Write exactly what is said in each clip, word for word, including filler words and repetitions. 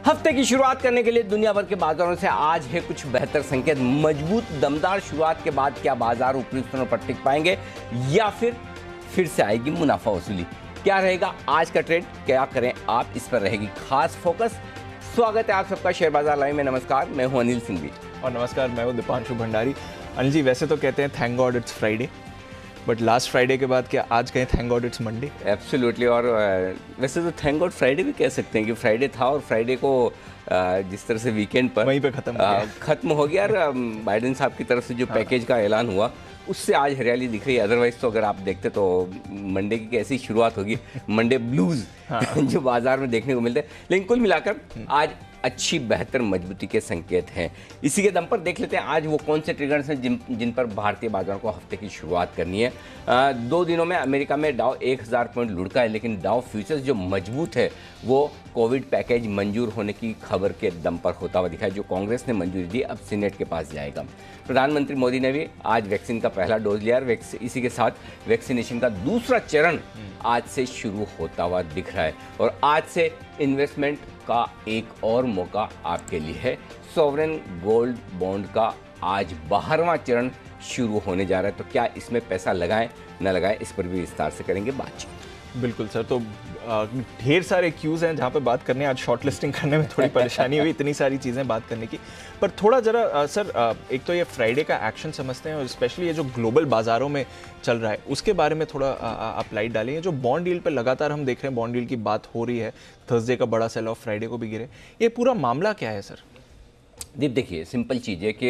हफ्ते की शुरुआत करने के लिए दुनिया भर के बाजारों से आज है कुछ बेहतर संकेत। मजबूत दमदार शुरुआत के बाद क्या बाजार ऊपरी स्तरों पर टिक पाएंगे या फिर फिर से आएगी मुनाफा वसूली? क्या रहेगा आज का ट्रेड, क्या करें आप, इस पर रहेगी खास फोकस। स्वागत है आप सबका शेयर बाजार लाइव में। नमस्कार, मैं हूं अनिल सिंघवी। और नमस्कार, मैं हूं दीपांशु भंडारी। अनिल जी, वैसे तो कहते हैं thank God it's Friday, but last Friday के बाद क्या आज कहें thank God it's Monday? Absolutely. और वैसे तो थैंक गॉड फ्राइडे भी कह सकते हैं कि फ्राइडे था और फ्राइडे को जिस तरह से वीकेंड पर वहीं पे खत्म खत्म हो गया। और बाइडेन साहब की तरफ से जो हाँ। पैकेज का ऐलान हुआ उससे आज हरियाली दिख रही है। अदरवाइज तो अगर आप देखते तो मंडे की कैसी शुरुआत होगी, मंडे ब्लूज हाँ। जो बाजार में देखने को मिलते हैं। लेकिन कुल मिलाकर आज अच्छी बेहतर मजबूती के संकेत हैं। इसी के दम पर देख लेते हैं आज वो कौन से ट्रिगर्स हैं जिन जिन पर भारतीय बाजारों को हफ्ते की शुरुआत करनी है। आ, दो दिनों में अमेरिका में डाउ एक हज़ार पॉइंट लुढ़का है, लेकिन डाउ फ्यूचर्स जो मजबूत है वो कोविड पैकेज मंजूर होने की खबर के दम पर होता हुआ दिखा है। जो कांग्रेस ने मंजूरी दी अब सीनेट के पास जाएगा। प्रधानमंत्री मोदी ने भी आज वैक्सीन का पहला डोज लिया और इसी के साथ वैक्सीनेशन का दूसरा चरण आज से शुरू होता हुआ दिख रहा है। और आज से इन्वेस्टमेंट का एक और मौका आपके लिए है। सॉवरेन गोल्ड बॉन्ड का आज बारहवां चरण शुरू होने जा रहा है। तो क्या इसमें पैसा लगाएं न लगाएं, इस पर भी विस्तार से करेंगे बातचीत। बिल्कुल सर। तो ढेर सारे क्यूज हैं जहाँ पे बात करने, आज शॉर्ट लिस्टिंग करने में थोड़ी परेशानी हुई, इतनी सारी चीज़ें बात करने की। पर थोड़ा जरा आ, सर आ, एक तो ये फ्राइडे का एक्शन समझते हैं और स्पेशली ये जो ग्लोबल बाजारों में चल रहा है उसके बारे में थोड़ा आ, आ, आप लाइट डालेंगे। जो बॉन्ड डील पर लगातार हम देख रहे हैं, बॉन्ड डील की बात हो रही है, थर्सडे का बड़ा सेल ऑफ, फ्राइडे को भी गिरे, ये पूरा मामला क्या है सर? दीप देखिए, सिंपल चीज़ है कि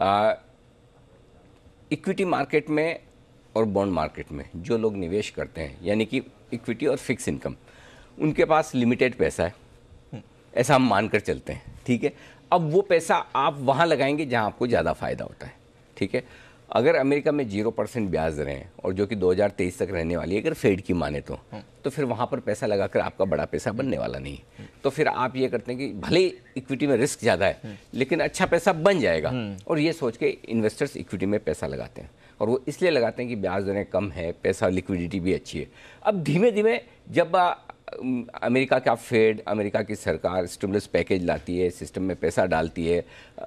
इक्विटी मार्केट में और बॉन्ड मार्केट में जो लोग निवेश करते हैं, यानी कि इक्विटी और फिक्स इनकम, उनके पास लिमिटेड पैसा है, ऐसा हम मानकर चलते हैं। ठीक है, अब वो पैसा आप वहाँ लगाएंगे जहाँ आपको ज़्यादा फायदा होता है। ठीक है, अगर अमेरिका में जीरो परसेंट ब्याज दरें हैं और जो कि दो हज़ार तेईस तक रहने वाली है, अगर फेड की माने तो तो फिर वहाँ पर पैसा लगाकर आपका बड़ा पैसा बनने वाला नहीं। तो फिर आप ये करते हैं कि भले इक्विटी में रिस्क ज़्यादा है लेकिन अच्छा पैसा बन जाएगा, और ये सोच के इन्वेस्टर्स इक्विटी में पैसा लगाते हैं। और वो इसलिए लगाते हैं कि ब्याज दरें कम है, पैसा लिक्विडिटी भी अच्छी है। अब धीमे धीमे जब अमेरिका का फेड, अमेरिका की सरकार स्टिमुलस पैकेज लाती है, सिस्टम में पैसा डालती है,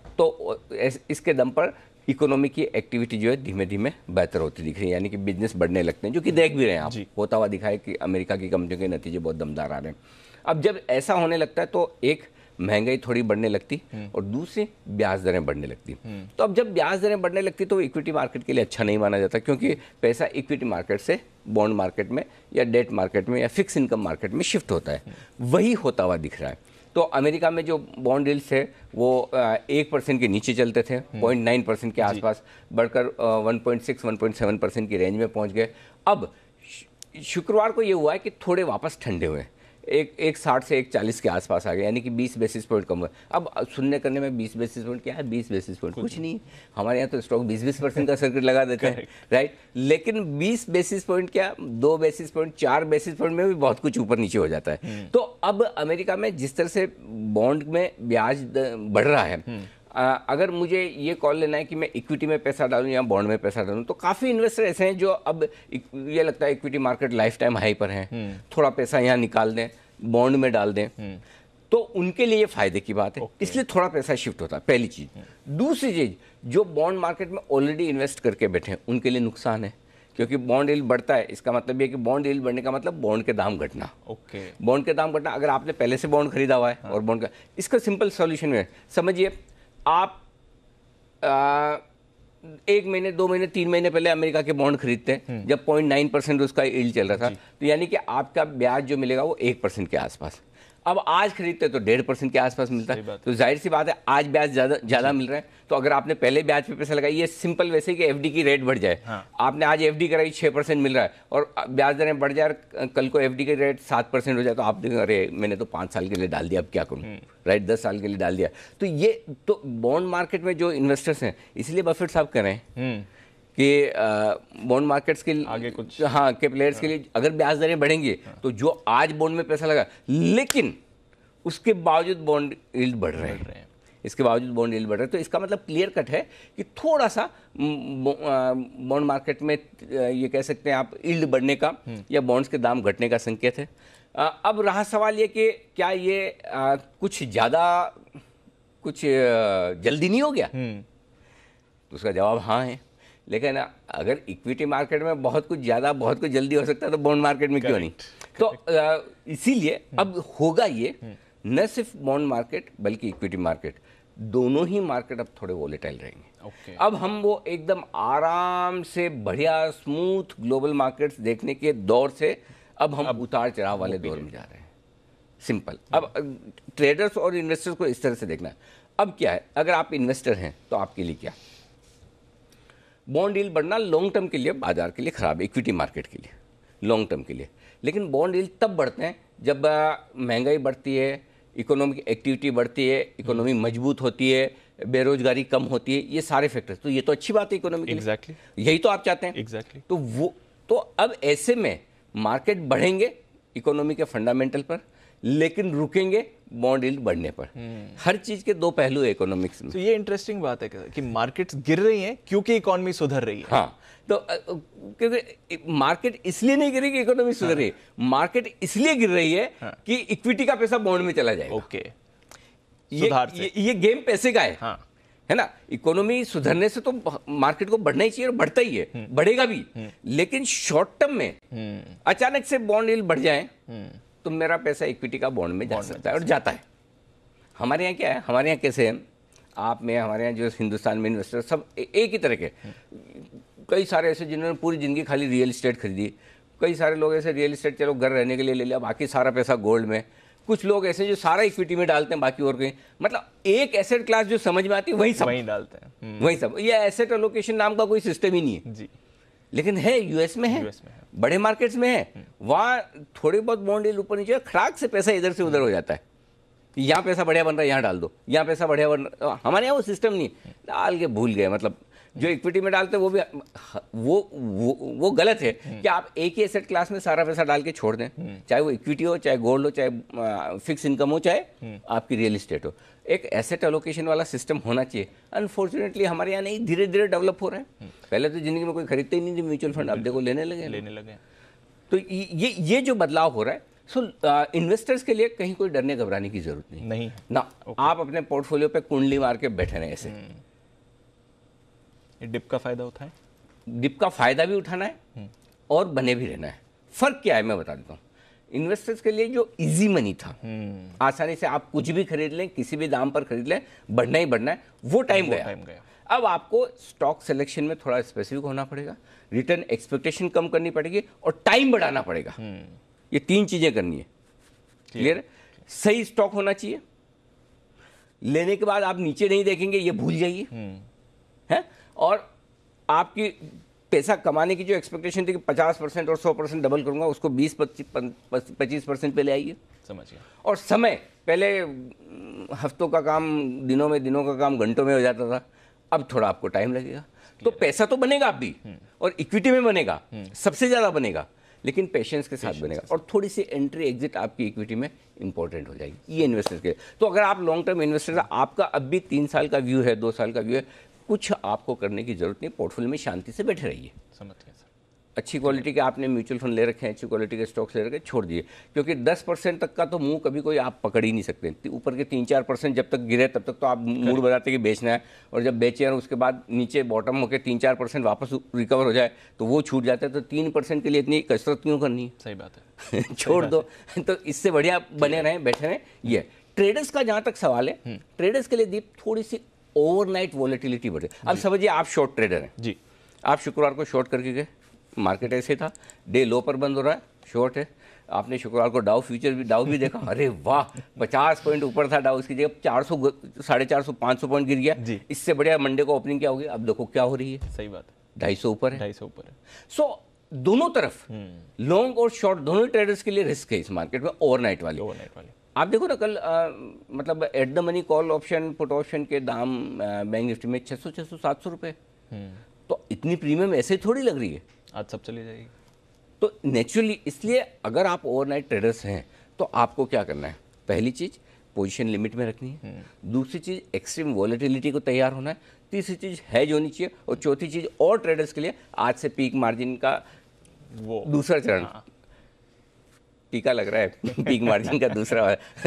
तो इसके दम पर इकोनॉमी की एक्टिविटी जो है धीमे धीमे बेहतर होती दिख रही है, यानी कि बिजनेस बढ़ने लगते हैं, जो कि देख भी रहे हैं आप, होता हुआ दिखा है कि अमेरिका की कंपनियों के नतीजे बहुत दमदार आ रहे हैं। अब जब ऐसा होने लगता है तो एक महंगाई थोड़ी बढ़ने लगती और दूसरी ब्याज दरें बढ़ने लगती। तो अब जब ब्याज दरें बढ़ने लगती तो इक्विटी मार्केट के लिए अच्छा नहीं माना जाता, क्योंकि पैसा इक्विटी मार्केट से बॉन्ड मार्केट में या डेट मार्केट में या फिक्स इनकम मार्केट में शिफ्ट होता है। वही होता हुआ दिख रहा है। तो अमेरिका में जो बॉन्ड डील्स थे वो एक परसेंट के नीचे चलते थे, पॉइंट नाइन परसेंट के आसपास बढ़कर one point six one point seven percent की रेंज में पहुंच गए। अब शुक्रवार को ये हुआ है कि थोड़े वापस ठंडे हुए, एक एक साठ से एक चालीस के आसपास आ गया, यानी कि बीस बेसिस पॉइंट कम हुआ। अब सुनने करने में बीस बेसिस पॉइंट क्या है, बीस बेसिस पॉइंट कुछ नहीं। हमारे यहाँ तो स्टॉक बीस बीस परसेंट का सर्किट लगा देते हैं, राइट। लेकिन बीस बेसिस पॉइंट क्या, दो बेसिस पॉइंट, चार बेसिस पॉइंट में भी बहुत कुछ ऊपर नीचे हो जाता है। तो अब अमेरिका में जिस तरह से बॉन्ड में ब्याज बढ़ रहा है, आ, अगर मुझे ये कॉल लेना है कि मैं इक्विटी में पैसा डालूं या बॉन्ड में पैसा डालूं, तो काफ़ी इन्वेस्टर ऐसे हैं जो अब ये लगता है equity market lifetime high पर है, थोड़ा पैसा यहाँ निकाल दें, बॉन्ड में डाल दें, तो उनके लिए फायदे की बात है। इसलिए थोड़ा पैसा शिफ्ट होता है, पहली चीज़। दूसरी चीज़, जो बॉन्ड मार्केट में ऑलरेडी इन्वेस्ट करके बैठे हैं उनके लिए नुकसान है, क्योंकि बॉन्ड यील्ड बढ़ता है, इसका मतलब ये कि बॉन्ड यील्ड बढ़ने का मतलब बॉन्ड के दाम घटना। ओके, बॉन्ड के दाम घटना। अगर आपने पहले से बॉन्ड खरीदा हुआ है हाँ। और बॉन्ड का, इसका सिंपल सॉल्यूशन है, समझिए आप आ, एक महीने, दो महीने, तीन महीने पहले अमेरिका के बॉन्ड खरीदते हैं जब पॉइंट नाइन परसेंट उसका यील्ड चल रहा था, तो यानी कि आपका ब्याज जो मिलेगा वो एक परसेंट के आसपास। अब आज खरीदते तो डेढ़ परसेंट के आसपास मिलता है, तो जाहिर सी बात है आज ब्याज ज़्यादा ज़्यादा मिल रहा है। तो अगर आपने पहले ब्याज पे पैसा लगाया, ये सिंपल वैसे कि एफडी की रेट बढ़ जाए, हाँ। आपने आज एफडी कराई, छः परसेंट मिल रहा है और ब्याज दरें बढ़ जाए, कल को एफडी की रेट सात परसेंट हो जाए, तो आप देखें अरे मैंने तो पाँच साल के लिए डाल दिया, अब क्या करूँ, राइट, दस साल के लिए डाल दिया। तो ये तो बॉन्ड मार्केट में जो इन्वेस्टर्स हैं, इसलिए बफेट साहब कह रहे हैं कि बॉन्ड मार्केट्स के आगे कुछ हाँ के प्लेयर्स के लिए अगर ब्याज दरें बढ़ेंगी तो जो आज बॉन्ड में पैसा लगा, लेकिन उसके बावजूद बॉन्ड यील्ड बढ़ रहे हैं, इसके बावजूद बॉन्ड यील्ड बढ़ रहा है, तो इसका मतलब क्लियर कट है कि थोड़ा सा बॉन्ड मार्केट में ये कह सकते हैं आप यील्ड बढ़ने का या बॉन्ड्स के दाम घटने का संकेत है। आ, अब रहा सवाल ये कि क्या ये आ, कुछ ज़्यादा कुछ आ, जल्दी नहीं हो गया? तो उसका जवाब हाँ है। लेकिन अगर इक्विटी मार्केट में बहुत कुछ ज़्यादा बहुत कुछ जल्दी हो सकता है तो बॉन्ड मार्केट में क्यों नहीं? तो आ, इसीलिए अब होगा ये, न सिर्फ बॉन्ड मार्केट बल्कि इक्विटी मार्केट, दोनों ही मार्केट अब थोड़े वोलेटाइल रहेंगे। okay. अब हम वो एकदम आराम से बढ़िया स्मूथ ग्लोबल मार्केट्स देखने के दौर से अब हम अब उतार चढ़ाव वाले दौर में जा रहे हैं। सिंपल। अब ट्रेडर्स और इन्वेस्टर्स को इस तरह से देखना है। अब क्या है, अगर आप इन्वेस्टर हैं तो आपके लिए क्या, बॉन्ड यील्ड बढ़ना लॉन्ग टर्म के लिए बाजार के लिए खराब है, इक्विटी मार्केट के लिए लॉन्ग टर्म के लिए। लेकिन बॉन्ड यील्ड तब बढ़ते हैं जब महंगाई बढ़ती है, इकोनॉमिक एक्टिविटी बढ़ती है, इकोनॉमी मजबूत होती है, बेरोजगारी कम होती है, ये सारे फैक्टर्स। तो ये तो अच्छी बात है इकोनॉमी के लिए। एग्जैक्टली यही तो आप चाहते हैं। एग्जैक्टली तो वो तो अब ऐसे में मार्केट बढ़ेंगे इकोनॉमी के फंडामेंटल पर, लेकिन रुकेंगे बॉन्ड यील्ड बढ़ने पर। हर चीज के दो पहलू है इकोनॉमिक्स में। तो ये इंटरेस्टिंग बात है कि मार्केट्स गिर रही हैं क्योंकि इकोनॉमी सुधर रही है। हाँ, तो क्योंकि मार्केट इसलिए नहीं गिर रही कि इकोनॉमी सुधर रही है, मार्केट इसलिए गिर रही है हाँ। कि इक्विटी का पैसा बॉन्ड में चला जाएगा। ओके, ये, ये ये गेम पैसे का है। हाँ। है ना, इकोनॉमी सुधरने से तो मार्केट को बढ़ना ही चाहिए और बढ़ता ही है, बढ़ेगा भी। लेकिन शॉर्ट टर्म में अचानक से बॉन्ड यील्ड बढ़ जाए तो मेरा पैसा इक्विटी का बॉन्ड में जा सकता है और जाता है। हमारे यहाँ क्या है, हमारे यहाँ कैसे है, आप में हमारे यहाँ जो हिंदुस्तान में इन्वेस्टर सब एक ही तरह के, कई सारे ऐसे जिन्होंने पूरी जिंदगी खाली रियल इस्टेट खरीदी, कई सारे लोग ऐसे रियल इस्टेट चलो घर रहने के लिए ले लिया, बाकी सारा पैसा गोल्ड में, कुछ लोग ऐसे जो सारा इक्विटी में डालते हैं, बाकी और कहीं, मतलब एक एसेट क्लास जो समझ में आती है वही सब वही डालते हैं, वही सब। ये एसेट एलोकेशन नाम का कोई सिस्टम ही नहीं है जी। लेकिन है यूएस में है, यूएस में है, बड़े मार्केट्स में है। वहाँ थोड़ी बहुत बॉन्ड यील्ड ऊपर नीचे, खड़ाक से पैसा इधर से उधर हो जाता है। यहाँ पैसा बढ़िया बन रहा है, यहाँ डाल दो, यहाँ पैसा बढ़िया बन रहा है। हमारे यहाँ वो सिस्टम नहीं, डाल के भूल गए। मतलब जो इक्विटी में डालते हैं वो भी वो वो, वो गलत है कि आप एक ही एसेट क्लास में सारा पैसा डाल के छोड़ दें, चाहे वो इक्विटी हो, चाहे गोल्ड हो, चाहे फिक्स इनकम हो, चाहे आपकी रियल इस्टेट हो। एक एसेट एलोकेशन वाला सिस्टम होना चाहिए। अनफॉर्चुनेटली हमारे यहाँ नहीं, धीरे धीरे डेवलप हो रहा है। पहले तो जिंदगी में कोई खरीदते ही नहीं थे म्यूचुअल फंड, अब देखो लेने लगे लेने लगे। तो ये ये जो बदलाव हो रहा है, सो इन्वेस्टर्स के लिए कहीं कोई डरने घबराने की जरूरत नहीं नहीं ना। आप अपने पोर्टफोलियो पे कुंडली मार के बैठे रहे ऐसे। डिप का फायदा उठाएं, डिप का फायदा भी उठाना है और बने भी रहना है। फर्क क्या है मैं बता देता हूँ। इन्वेस्टर्स के लिए जो इजी मनी था, आसानी से आप कुछ भी खरीद लें, किसी भी दाम पर खरीद लें, बढ़ना ही बढ़ना है, वो टाइम गया। टाइम गया। अब आपको स्टॉक सिलेक्शन में थोड़ा स्पेसिफिक होना पड़ेगा, रिटर्न एक्सपेक्टेशन कम करनी पड़ेगी और टाइम बढ़ाना पड़ेगा। ये तीन चीजें करनी है। क्लियर? सही स्टॉक होना चाहिए, लेने के बाद आप नीचे नहीं देखेंगे, ये भूल जाइए, है। और आपकी पैसा कमाने की जो एक्सपेक्टेशन थी कि पचास परसेंट और सौ परसेंट डबल करूंगा, उसको बीस पच्चीस परसेंट पे ले आइए। समझ गया। और समय, पहले हफ्तों का काम दिनों में, दिनों का काम घंटों में हो जाता था, अब थोड़ा आपको टाइम लगेगा। तो पैसा तो बनेगा आप भी, और इक्विटी में बनेगा, सबसे ज्यादा बनेगा, लेकिन पेशेंस के साथ बनेगा। और थोड़ी सी एंट्री एग्जिट आपकी इक्विटी में इंपॉर्टेंट हो जाएगी, ये इन्वेस्टर्स के। तो अगर आप लॉन्ग टर्म इन्वेस्टर है, आपका अब भी तीन साल का व्यू है, दो साल का व्यू है, कुछ आपको करने की जरूरत नहीं, पोर्टफोलियो में शांति से बैठे रहिए। समझ गया सर। अच्छी क्वालिटी के आपने म्यूचुअल फंड ले रखे हैं, अच्छी क्वालिटी के स्टॉक्स ले रखे हैं, छोड़ दिए। क्योंकि दस परसेंट तक का तो मुंह कभी कोई आप पकड़ ही नहीं सकते। ऊपर के तीन चार परसेंट जब तक गिरे तब तक तो आप मूड बनाते कि बेचना है, और जब बेचे और उसके बाद नीचे बॉटम होकर तीन चार परसेंट वापस रिकवर हो जाए तो वो छूट जाता है। तो तीन परसेंट के लिए इतनी कसरत क्यों करनी है? सही बात है। छोड़ दो। तो इससे बढ़िया बने रहें, बैठे रहें। ये ट्रेडर्स का जहां तक सवाल है, ट्रेडर्स के लिए दीप थोड़ी सी ओवरनाइट वॉलेटिलिटी बढ़े। अब समझिए आप शॉर्ट ट्रेडर हैं जी, आप शुक्रवार को शॉर्ट करके गए, मार्केट ऐसे था, डे लो पर बंद हो रहा है, शॉर्ट है। आपने शुक्रवार को डाउ फ्यूचर भी डाउ भी देखा, अरे वाह, पचास पॉइंट ऊपर था डाउ, इसकी जगह चार सौ साढ़े चार सौ पाँच सौ पॉइंट गिर गया। इससे बढ़िया मंडे को ओपनिंग क्या होगी? अब देखो क्या हो रही है। सही बात है, ढाई सौ ऊपर है, ढाई सौ ऊपर है। सो दोनों तरफ लॉन्ग और शॉर्ट दोनों ट्रेडर्स के लिए रिस्क है इस मार्केट में, ओवरनाइट वाली। ओवरनाइट वाली आप देखो ना कल आ, मतलब at the money call option, put option के दाम बैंक निफ्टी में छह सौ छह सौ सात सौ रुपए। तो इतनी प्रीमियम ऐसे थोड़ी लग रही है, आज सब चली जाएगी। तो नेचुरली, इसलिए अगर आप ओवरनाइट ट्रेडर्स हैं तो आपको क्या करना है? पहली चीज पोजीशन लिमिट में रखनी है, दूसरी चीज एक्सट्रीम वॉलेटिलिटी को तैयार होना है, तीसरी चीज हैज होनी चाहिए, और चौथी चीज और ट्रेडर्स के लिए आज से पीक मार्जिन का वो दूसरा चरण। टीका लग रहा है पीक मार्जिन का दूसरा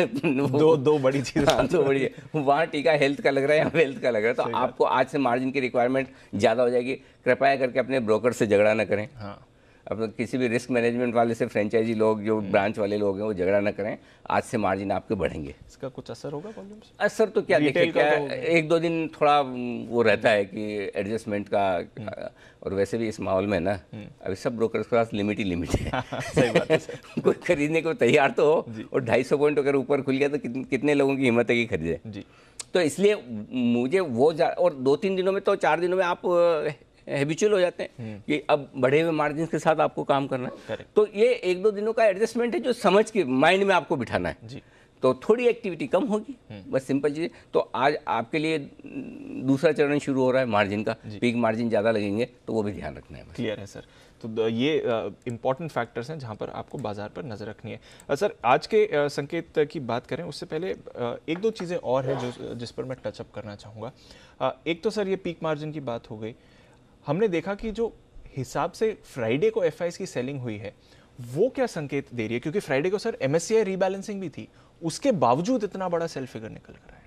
दो दो बड़ी चीज़ हाँ, दो बड़ी वहाँ टीका हेल्थ का लग रहा है, यहाँ वेल्थ का लग रहा है। तो आपको आज से मार्जिन की रिक्वायरमेंट ज़्यादा हो जाएगी। कृपया करके अपने ब्रोकर से झगड़ा ना करें। हाँ, अब किसी भी रिस्क मैनेजमेंट वाले से, फ्रेंचाइजी लोग जो ब्रांच वाले लोग हैं वो झगड़ा ना करें। आज से मार्जिन आपके बढ़ेंगे। इसका कुछ असर होगा वॉल्यूम्स? असर तो क्या देखिए, क्या तो एक दो दिन थोड़ा वो रहता है कि एडजस्टमेंट का, और वैसे भी इस माहौल में ना अभी सब ब्रोकर्स के पास लिमिट ही लिमिट है। सही बात है सर। कोई खरीदने को तैयार तो हो, और ढाई सौ पॉइंट अगर ऊपर खुल गया तो कितने, कितने लोगों की हिम्मत है कि खरीदे। जी, तो इसलिए मुझे वो, और दो तीन दिनों में तो चार दिनों में आप हैबिचुअल हो जाते हैं कि अब बढ़े हुए मार्जिन के साथ आपको काम करना है। तो ये एक दो दिनों का एडजस्टमेंट है जो समझ के माइंड में आपको बिठाना है। जी, तो थोड़ी एक्टिविटी कम होगी, बस सिंपल चीज़। तो आज आपके लिए दूसरा चरण शुरू हो रहा है मार्जिन का, पीक मार्जिन ज़्यादा लगेंगे तो वो भी ध्यान रखना है। क्लियर है सर। तो ये इंपॉर्टेंट uh, फैक्टर्स हैं जहां पर आपको बाजार पर नज़र रखनी है। uh, सर, आज के uh, संकेत की बात करें उससे पहले uh, एक दो चीज़ें और हैं जो जिस पर मैं टचअप करना चाहूँगा। uh, एक तो सर ये पीक मार्जिन की बात हो गई। हमने देखा कि जो हिसाब से फ्राइडे को एफ आईज की सेलिंग हुई है वो क्या संकेत दे रही है, क्योंकि फ्राइडे को सर एमएससीआई रीबैलेंसिंग भी थी, उसके बावजूद इतना बड़ा सेल फिगर निकल कर आया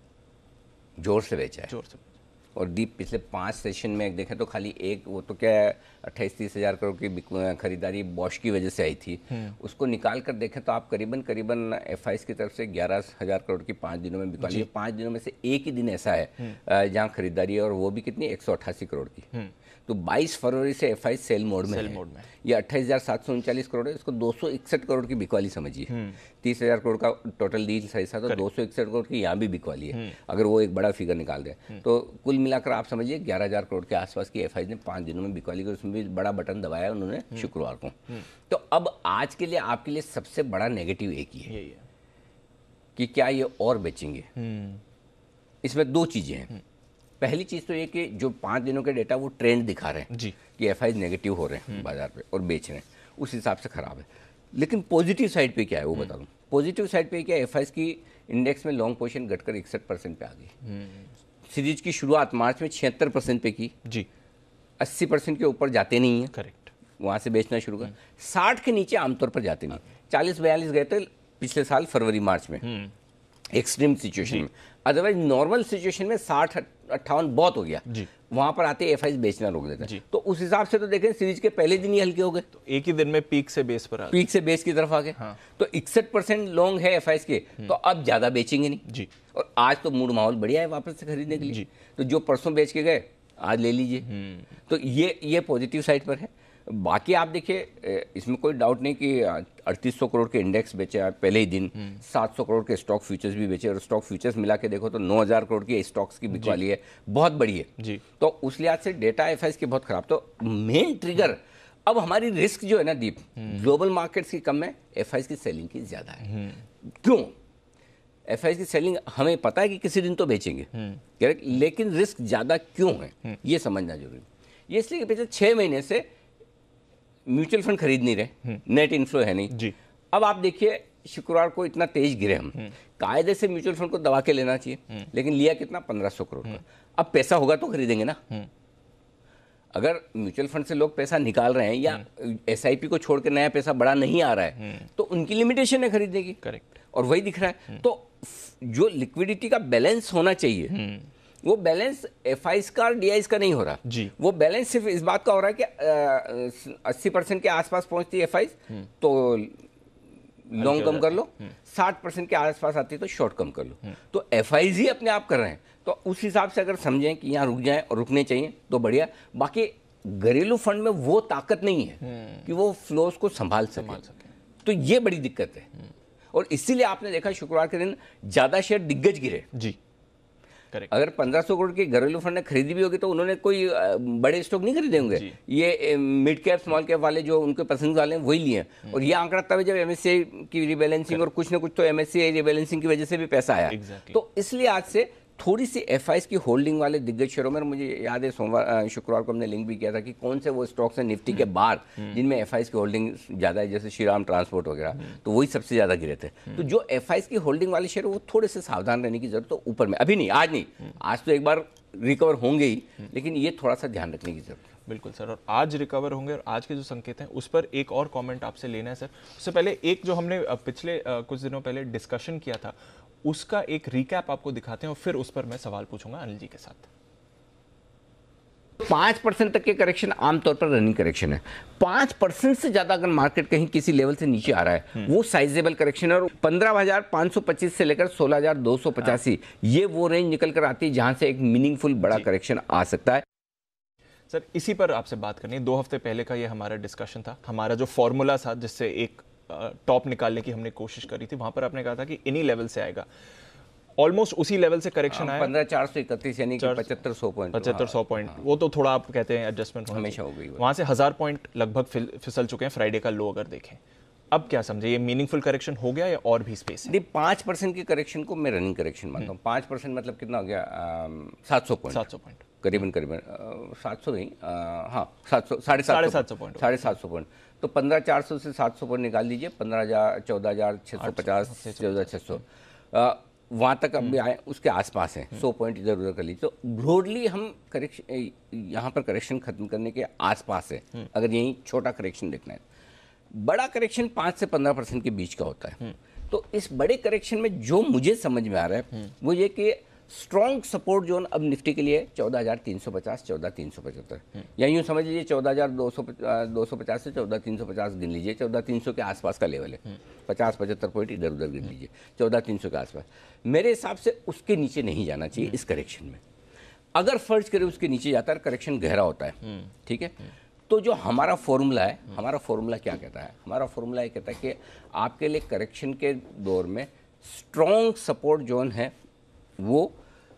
है। जोर से बेचा है, जोर से। और डीप पिछले पाँच सेशन में देखें तो खाली एक, वो तो क्या है, अट्ठाईस तीस हज़ार करोड़ की खरीदारी बॉश की वजह से आई थी। उसको निकाल कर देखें तो आप करीबन करीबन एफ आईज की तरफ से ग्यारह हज़ार करोड़ की पाँच दिनों में बिकवा ली। पाँच दिनों में से एक ही दिन ऐसा है जहाँ खरीदारी है, और वो भी कितनी, एक सौ अट्ठासी करोड़ की। तो बाईस फरवरी से एफ आई सेल मोड में, सेल मोड में ये अट्ठाईस हज़ार सात सौ उनचालीस करोड़ है, इसको दो सौ इकसठ करोड़ की बिकवाली समझिए। तीस हज़ार करोड़ का टोटल डील साइज था, तो दो सौ इकसठ करोड़ की यहाँ भी बिकवाली है। अगर वो एक बड़ा फिगर निकाल दे तो कुल मिलाकर आप समझिए ग्यारह हज़ार करोड़ के आसपास की एफ आई ने पाँच दिनों में बिकवाली कर, उसमें भी बड़ा बटन दबाया उन्होंने शुक्रवार को। तो अब आज के लिए आपके लिए सबसे बड़ा नेगेटिव एक ही है कि क्या ये और बेचेंगे। इसमें दो चीज़ें हैं। पहली चीज़ तो ये कि जो पाँच दिनों के डेटा वो ट्रेंड दिखा रहे हैं जी, कि एफ आई नेगेटिव हो रहे हैं बाजार पे और बेच रहे हैं, उस हिसाब से ख़राब है। लेकिन पॉजिटिव साइड पे क्या है वो बता दूँ। पॉजिटिव साइड पे क्या, एफ आई की इंडेक्स में लॉन्ग पोजीशन घटकर इकसठ परसेंट पे आ गई। सीरीज की शुरुआत मार्च में छिहत्तर परसेंट पे की जी, अस्सी परसेंट के ऊपर जाते नहीं है, करेक्ट, वहाँ से बेचना शुरू कर। साठ के नीचे आमतौर पर जाते नहीं, चालीस बयालीस गए थे पिछले साल फरवरी मार्च में एक्सट्रीम सिचुएशन में। अदरवाइज नॉर्मल सिचुएशन में साठ अट्ठावन बहुत हो गया, वहां पर आते एफ आई बेचना रोक देता है। तो उस हिसाब से तो देखें सीरीज के पहले दिन ही हल्के हो गए, तो एक ही दिन में पीक से बेस पर आ पीक से बेस की तरफ आ गए। हाँ। तो इकसठ परसेंट लॉन्ग है एफ आई के, तो अब ज्यादा बेचेंगे नहीं जी। और आज तो मूड माहौल बढ़िया है वापस से खरीदने के लिए, तो जो परसों बेच के गए आज ले लीजिए। तो ये ये पॉजिटिव साइड पर है। बाकी आप देखिए, इसमें कोई डाउट नहीं कि अड़तीस सौ करोड़ के इंडेक्स बेचे पहले ही दिन, सात सौ करोड़ के स्टॉक फ्यूचर्स भी बेचे, और स्टॉक फ्यूचर्स मिला के देखो तो नौ हज़ार करोड़ की स्टॉक्स की बिकवाली है, बहुत बड़ी है जी। तो उस लिहाज से डेटा एफ आई की बहुत खराब। तो मेन ट्रिगर अब हमारी रिस्क जो है ना दीप, ग्लोबल मार्केट्स की कम है, एफ आई की सेलिंग की ज्यादा है। क्यों? एफ आई की सेलिंग हमें पता है कि किसी दिन तो बेचेंगे, लेकिन रिस्क ज्यादा क्यों है ये समझना जरूरी है। ये इसलिए कि पिछले छह महीने से म्यूचुअल फंड खरीद नहीं रहे, नेट इनफ्लो है नहीं जी। अब आप देखिए शुक्रवार को इतना तेज गिरे हम, कायदे से म्यूचुअल फंड को दबा के लेना चाहिए, लेकिन लिया कितना, पंद्रह सौ करोड़ का। अब पैसा होगा तो खरीदेंगे ना। अगर म्यूचुअल फंड से लोग पैसा निकाल रहे हैं या एस आई पी को छोड़ के नया पैसा बड़ा नहीं आ रहा है, तो उनकी लिमिटेशन है खरीदने की, करेक्ट, और वही दिख रहा है। तो जो लिक्विडिटी का बैलेंस होना चाहिए वो बैलेंस एफ आई का और डी आई का नहीं हो रहा जी। वो बैलेंस सिर्फ इस बात का हो रहा है कि अस्सी परसेंट के आसपास पहुंचती है एफ आई तो लॉन्ग कम कर लो, साठ परसेंट के आसपास आती है तो शॉर्ट कम कर लो। तो एफ आई ही अपने आप कर रहे हैं, तो उस हिसाब से अगर समझें कि यहाँ रुक जाएं और रुकने चाहिए तो बढ़िया। बाकी घरेलू फंड में वो ताकत नहीं है कि वो फ्लोज को संभाल सके, तो ये बड़ी दिक्कत है। और इसीलिए आपने देखा शुक्रवार के दिन ज्यादा शेयर दिग्गज गिरे जी। Correct. अगर पंद्रह सौ करोड़ के घरेलू फंड ने खरीदी भी होगी तो उन्होंने कोई बड़े स्टॉक नहीं खरीदे होंगे, ये मिड कैप स्मॉल कैप वाले जो उनके पसंद वाले हैं वही लिए। और ये आंकड़ा तब जब एमएससीआई की रिबैलेंसिंग और कुछ ना कुछ तो एमएससीआई रिबैलेंसिंग की वजह से भी पैसा आया exactly. तो इसलिए आज से थोड़ी सी एफ आई की होल्डिंग वाले दिग्गज शेयरों में, मुझे याद है सोमवार शुक्रवार को हमने लिंक भी किया था कि कौन से वो स्टॉक्स हैं निफ्टी के बाहर जिनमें एफ आई की होल्डिंग ज़्यादा है, जैसे श्रीराम ट्रांसपोर्ट वगैरह, तो वही सबसे ज़्यादा गिरे थे। तो जो एफ आई की होल्डिंग वाले शेयर वो थोड़े से सावधान रहने की जरूरत है। ऊपर में अभी नहीं, आज नहीं, आज तो एक बार रिकवर होंगे ही, लेकिन ये थोड़ा सा ध्यान रखने की जरूरत है। बिल्कुल सर, और आज रिकवर होंगे और आज के जो संकेत हैं उस पर एक और कमेंट आपसे लेना है सर। उससे पहले एक जो हमने पिछले कुछ दिनों पहले डिस्कशन किया था उसका एक रिकैप आपको दिखाते हैं और फिर उस पर मैं सवाल पूछूंगा अनिल जी के साथ। पाँच परसेंट तक के करेक्शन आमतौर पर रनिंग करेक्शन है। पाँच परसेंट से ज़्यादा अगर मार्केट कहीं किसी लेवल से नीचे आ रहा है वो साइजेबल करेक्शन है। और पंद्रह हज़ार पाँच सौ पच्चीस से लेकर सोलह हज़ार दो सौ पचासी ये वो रेंज निकल कर आती है जहां से एक मीनिंगफुल बड़ा करेक्शन आ सकता है। सर इसी पर आपसे बात करनी है। दो हफ्ते पहले का ये हमारा डिस्कशन था, हमारा जो फॉर्मूला था जिससे एक टॉप निकालने की हमने कोशिश करी थी, वहां पर आपने कहा था कि इन्हीं लेवल से आएगा। ऑलमोस्ट उसी लेवल से करेक्शन आया, पंद्रह चार सौ इकतीस यानी कि पचहत्तर सौ पॉइंट पचहत्तर सौ पॉइंट वो तो थोड़ा आप कहते हैं एडजस्टमेंट हमेशा हो गई। वहां से हजार पॉइंट लगभग फिसल चुके हैं फ्राइडे का लो अगर देखें। अब क्या समझे, ये मीनिंगफुल करेक्शन हो गया या और भी स्पेस है? पाँच परसेंट की करेक्शन को मैं रनिंग करेक्शन मानता हूँ। पाँच परसेंट मतलब कितना हो गया, सात सौ पॉइंट सात सौ पॉइंट करीबन करीबन सात सौ नहीं, हाँ सात सौ साढ़े साढ़े सात सौ पॉइंट साढ़े सात सौ पॉइंट तो पंद्रह चार सौ से सात सौ पॉइंट निकाल दीजिए, पंद्रह हज़ार चौदह हज़ार छः सौ पचास चौदह छः सौ वहाँ तक अब भी आए, उसके आसपास हैं। सौ पॉइंट इधर उधर कर लीजिए तो ब्रॉडली हम करेक्शन यहाँ पर करेक्शन खत्म करने के आसपास है अगर यही छोटा करेक्शन देखना है। बड़ा करेक्शन पाँच से पंद्रह परसेंट के बीच का होता है। तो इस बड़े करेक्शन में जो मुझे समझ में आ रहा है वो ये कि स्ट्रॉन्ग सपोर्ट जोन अब निफ्टी के लिए चौदह हज़ार तीन सौ पचास चौदह तीन सौ पचहत्तर या यूँ समझ लीजिए चौदह हज़ार दो सौ दो सौ पचास से चौदह तीन सौ पचास गिन लीजिए, चौदह तीन सौ के आसपास का लेवल है। पचास पचहत्तर पॉइंट इधर उधर गिन लीजिए, चौदह तीन सौ के आसपास। मेरे हिसाब से उसके नीचे नहीं जाना चाहिए इस करेक्शन में। अगर फर्ज करें उसके नीचे जाता है करेक्शन गहरा होता है, ठीक है, तो जो हमारा फॉर्मूला है, हमारा फॉर्मूला क्या कहता है? हमारा फॉर्मूला ये कहता है कि आपके लिए करेक्शन के दौर में स्ट्रॉन्ग सपोर्ट जोन है वो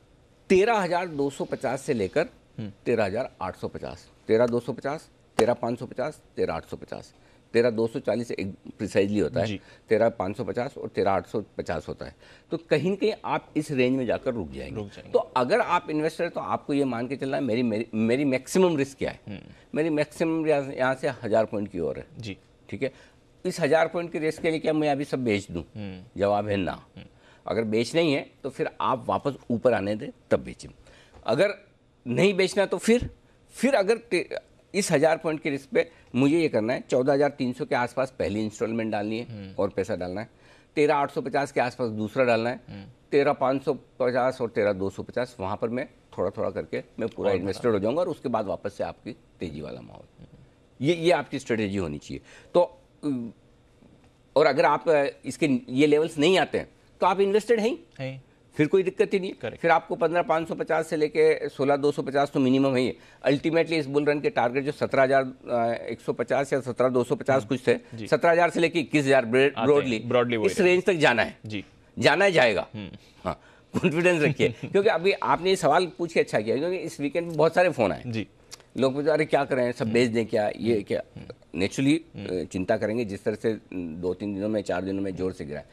तेरह हज़ार दो सौ पचास से लेकर तेरह हज़ार आठ सौ पचास, तेरह दो सौ पचास, तेरह पाँच सौ पचास, तेरह आठ सौ पचास, तेरह दो सौ चालीस एक प्रिसाइजली होता है, तेरह पाँच सौ पचास और तेरह आठ सौ पचास होता है। तो कहीं न कहीं आप इस रेंज में जाकर रुक जाएंगे, रुक जाएंगे। तो अगर आप इन्वेस्टर हैं तो आपको ये मान के चलना है मेरी मेरी मेरी मैक्सिमम रिस्क क्या है। मेरी मैक्सिमम यहाँ से हज़ार पॉइंट की ओर है जी, ठीक है। इस हज़ार पॉइंट की रिस्क के लिए क्या मैं अभी सब बेच दूँ? जवाब है ना। अगर बेच नहीं है तो फिर आप वापस ऊपर आने दें तब बेचें। अगर नहीं बेचना तो फिर फिर अगर इस हज़ार पॉइंट के रिस्क पे मुझे ये करना है चौदह हज़ार तीन सौ के आसपास पहली इंस्टॉलमेंट डालनी है और पैसा डालना है, तेरह आठ सौ पचास के आसपास दूसरा डालना है, तेरह पाँच सौ पचास और तेरह दो सौ पचास वहाँ पर मैं थोड़ा थोड़ा करके मैं पूरा इन्वेस्टेड हो जाऊँगा और उसके बाद वापस से आपकी तेज़ी वाला माहौल। ये ये आपकी स्ट्रेटेजी होनी चाहिए। तो और अगर आप इसके ये लेवल्स नहीं आते हैं तो आप इन्वेस्टेड हैं ही, फिर कोई दिक्कत ही नहीं। Correct. फिर आपको पंद्रह पाँच सौ पचास से लेके सोलह दो सौ पचास तो मिनिमम है ही। अल्टीमेटली इस बुल रन के टारगेट जो सत्रह हज़ार एक सौ पचास या सत्रह दो सौ पचास कुछ थे, सत्रह हज़ार से लेके इक्कीस हज़ार ब्रॉडली ब्रॉडली इस रेंज तक जाना है जी, जाना है, जाएगा। हाँ, कॉन्फिडेंस रखिए क्योंकि अभी आपने ये सवाल पूछ के अच्छा किया क्योंकि इस वीकेंड में बहुत सारे फोन आए जी, लोग पूछे अरे क्या करें, सब बेच दें क्या, ये क्या। नेचुरली चिंता करेंगे जिस तरह से दो तीन दिनों में चार दिनों में जोर से गिरा।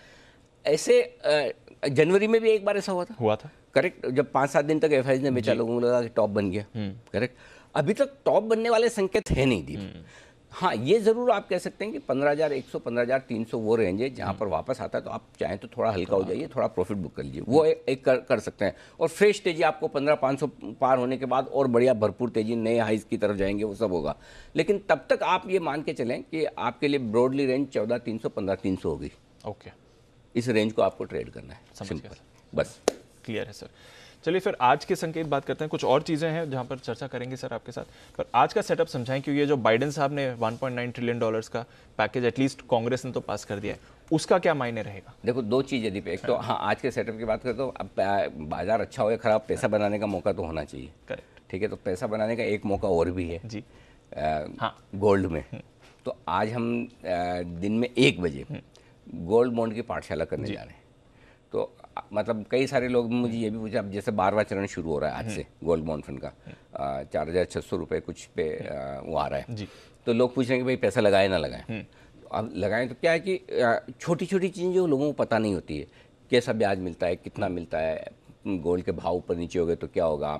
ऐसे जनवरी में भी एक बार ऐसा हुआ था हुआ था करेक्ट, जब पाँच सात दिन तक एफ आई ने बेचा, लोगों को लगा कि टॉप बन गया, करेक्ट। अभी तक टॉप बनने वाले संकेत है नहीं दी। हाँ, ये ज़रूर आप कह सकते हैं कि पंद्रह हज़ार एक सौ पंद्रह हज़ार तीन सौ वो रेंज है जहाँ पर वापस आता है तो आप चाहें तो थोड़ा हल्का हो जाइए, थोड़ा प्रॉफिट बुक कर लीजिए, वो एक, एक कर, कर सकते हैं। और फ्रेश तेजी आपको पंद्रह पाँच सौ पार होने के बाद और बढ़िया भरपूर तेजी नए हाइज की तरफ जाएंगे, वो सब होगा। लेकिन तब तक आप ये मान के चलें कि आपके लिए ब्रॉडली रेंज चौदह तीन सौ पंद्रह तीन सौ होगी। ओके, इस रेंज को आपको ट्रेड करना है, सिंपल, बस क्लियर है सर। चलिए फिर आज के संकेत बात करते हैं। कुछ और चीज़ें हैं जहां पर चर्चा करेंगे सर आपके साथ, पर आज का सेटअप समझाएं क्योंकि ये जो बाइडेन साहब ने one point nine trillion dollars का पैकेज एटलीस्ट कांग्रेस ने तो पास कर दिया है, उसका क्या मायने रहेगा? देखो दो चीज़ें दीप, एक तो हाँ आज के सेटअप की बात करें तो अब बाजार अच्छा हो या खराब, पैसा बनाने का मौका तो होना चाहिए, करेक्ट, ठीक है। तो पैसा बनाने का एक मौका और भी है जी, हाँ, गोल्ड में। तो आज हम दिन में एक बजे गोल्ड बॉन्ड की पाठशाला करने जा रहे हैं। तो मतलब कई सारे लोग मुझे ये भी पूछा, अब जैसे बारहवां चरण शुरू हो रहा है आज से गोल्ड बॉन्ड फंड का, चार हज़ार छः सौ रुपये कुछ पे आ, वो आ रहा है जी। तो लोग पूछ रहे हैं कि भाई पैसा लगाए ना लगाएं। अब लगाएं तो क्या है कि छोटी छोटी चीज़ें जो लोगों को पता नहीं होती है, कैसा ब्याज मिलता है, कितना मिलता है, गोल्ड के भाव ऊपर नीचे हो गए तो क्या होगा,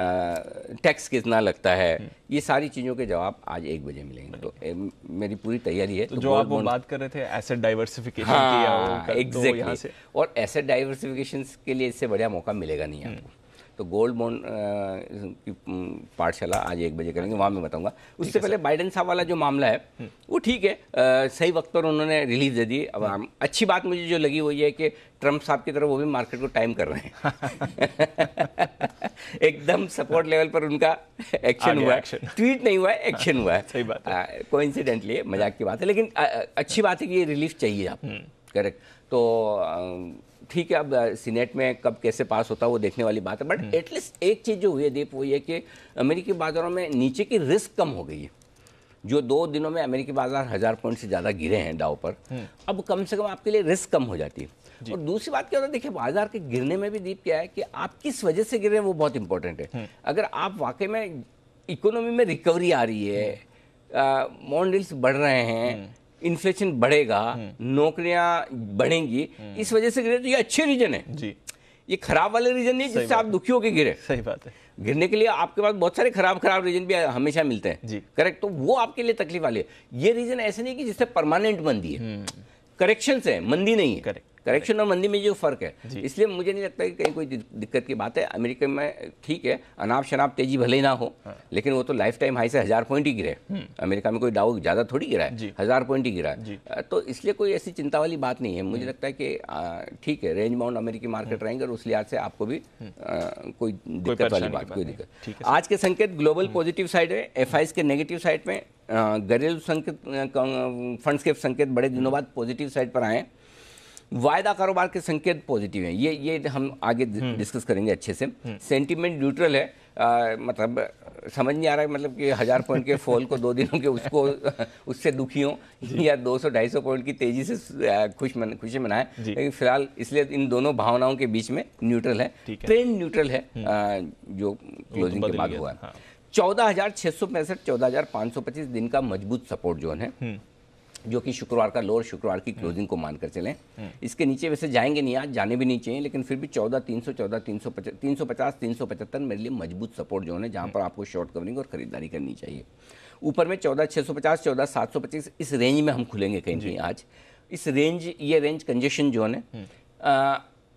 टैक्स कितना लगता है, ये सारी चीज़ों के जवाब आज एक बजे मिलेंगे। तो ए, मेरी पूरी तैयारी है। तो, तो जो आप वो बात कर रहे थे एसेट डाइवर्सिफिकेशन हाँ, की, एग्जैक्टली, और एसेट डाइवर्सिफिकेशन के लिए इससे बढ़िया मौका मिलेगा नहीं आपको। तो गोल्ड बॉन्ड की पाठशाला आज एक बजे करेंगे, वहाँ मैं बताऊंगा। उससे पहले बाइडेन साहब वाला जो मामला है वो ठीक है, आ, सही वक्त पर उन्होंने रिलीज दे दी। अब हम अच्छी बात मुझे जो लगी वो ये है कि ट्रंप साहब की तरह वो भी मार्केट को टाइम कर रहे हैं एकदम सपोर्ट लेवल पर उनका एक्शन हुआ है, ट्वीट नहीं हुआ है, एक्शन हुआ है। सही बात है, कोइंसिडेंटली मजाक की बात है, लेकिन आ, अच्छी बात है कि ये रिलीफ चाहिए आप, करेक्ट। तो ठीक है, अब सीनेट में कब कैसे पास होता है वो देखने वाली बात है, बट एटलीस्ट एक चीज़ जो हुई है दीप वो ये कि अमेरिकी बाजारों में नीचे की रिस्क कम हो गई है। जो दो दिनों में अमेरिकी बाजार हज़ार पॉइंट से ज़्यादा गिरे हैं डाउ पर, अब कम से कम आपके लिए रिस्क कम हो जाती है। और दूसरी बात क्या होता है, देखिए बाजार के गिरने में भी दीप क्या है कि आप किस वजह से गिर रहे हैं वो बहुत इंपॉर्टेंट है। अगर आप वाकई में इकोनॉमी में रिकवरी आ रही है, बॉन्ड यील्ड्स बढ़ रहे हैं, इन्फ्लेशन बढ़ेगा, नौकरियां बढ़ेंगी, इस वजह से गिरे, तो ये अच्छे रीजन है जी। ये खराब वाले रीजन नहीं जिससे आप दुखी होकर गिरे। सही बात है, गिरने के लिए आपके पास बहुत सारे खराब खराब रीजन भी हमेशा मिलते हैं जी, करेक्ट। तो वो आपके लिए तकलीफ वाली है। ये रीजन ऐसे नहीं कि जिससे परमानेंट मंदी है, करेक्शन है, मंदी नहीं है। करेक्ट, करेक्शन और मंदी में जो फर्क है, इसलिए मुझे नहीं लगता कि कहीं कोई दिक्कत की बात है। अमेरिका में ठीक है, अनाप शनाप तेजी भले ही ना हो, लेकिन वो तो लाइफ टाइम हाई से हजार पॉइंट ही गिरे। अमेरिका में कोई डाउ ज्यादा थोड़ी गिरा है, हजार पॉइंट ही गिरा है। तो इसलिए कोई ऐसी चिंता वाली बात नहीं है। मुझे लगता है कि ठीक है, रेंज बाउंड अमेरिकी मार्केट रहेंगे और उस लिहाज से आपको भी कोई दिक्कत वाली बात, कोई दिक्कत। आज के संकेत ग्लोबल पॉजिटिव साइड है, एफ आईज के नेगेटिव साइड में, घरेलू संकेत, फंड्स के संकेत बड़े दिनों बाद पॉजिटिव साइड पर आए। वायदा कारोबार के संकेत पॉजिटिव हैं, ये ये हम आगे डिस्कस करेंगे अच्छे से। सेंटीमेंट न्यूट्रल है, आ, मतलब समझ नहीं आ रहा है मतलब कि हज़ार पॉइंट के फॉल को दो दिनों के उसको उससे दुखी हो या दो सौ ढाई सौ पॉइंट की तेजी से खुश मन खुशी मनाएं, लेकिन फिलहाल इसलिए इन दोनों भावनाओं के बीच में न्यूट्रल है, ट्रेंड न्यूट्रल है आ, जो क्लोजिंग के बाद हुआ है। चौदह हजार छः सौ पैंसठ चौदह हजार पाँच सौ पच्चीस दिन का मजबूत सपोर्ट जोन है, जो कि शुक्रवार का लोअर, शुक्रवार की क्लोजिंग को मानकर चलें। इसके नीचे वैसे जाएंगे नहीं, आज जाने भी नहीं चाहिए, लेकिन फिर भी चौदह तीन सौ चौदह तीन सौ तीन सौ पचास तीन सौ पचहत्तर मेरे लिए मजबूत सपोर्ट जोन है, जहां पर आपको शॉर्ट कवरिंग और खरीदारी करनी चाहिए। ऊपर में चौदह छः सौ पचास चौदह सात सौ पच्चीस इस रेंज में हम खुलेंगे कहीं कहीं आज। इस रेंज, ये रेंज कंजेशन जोन है। आ,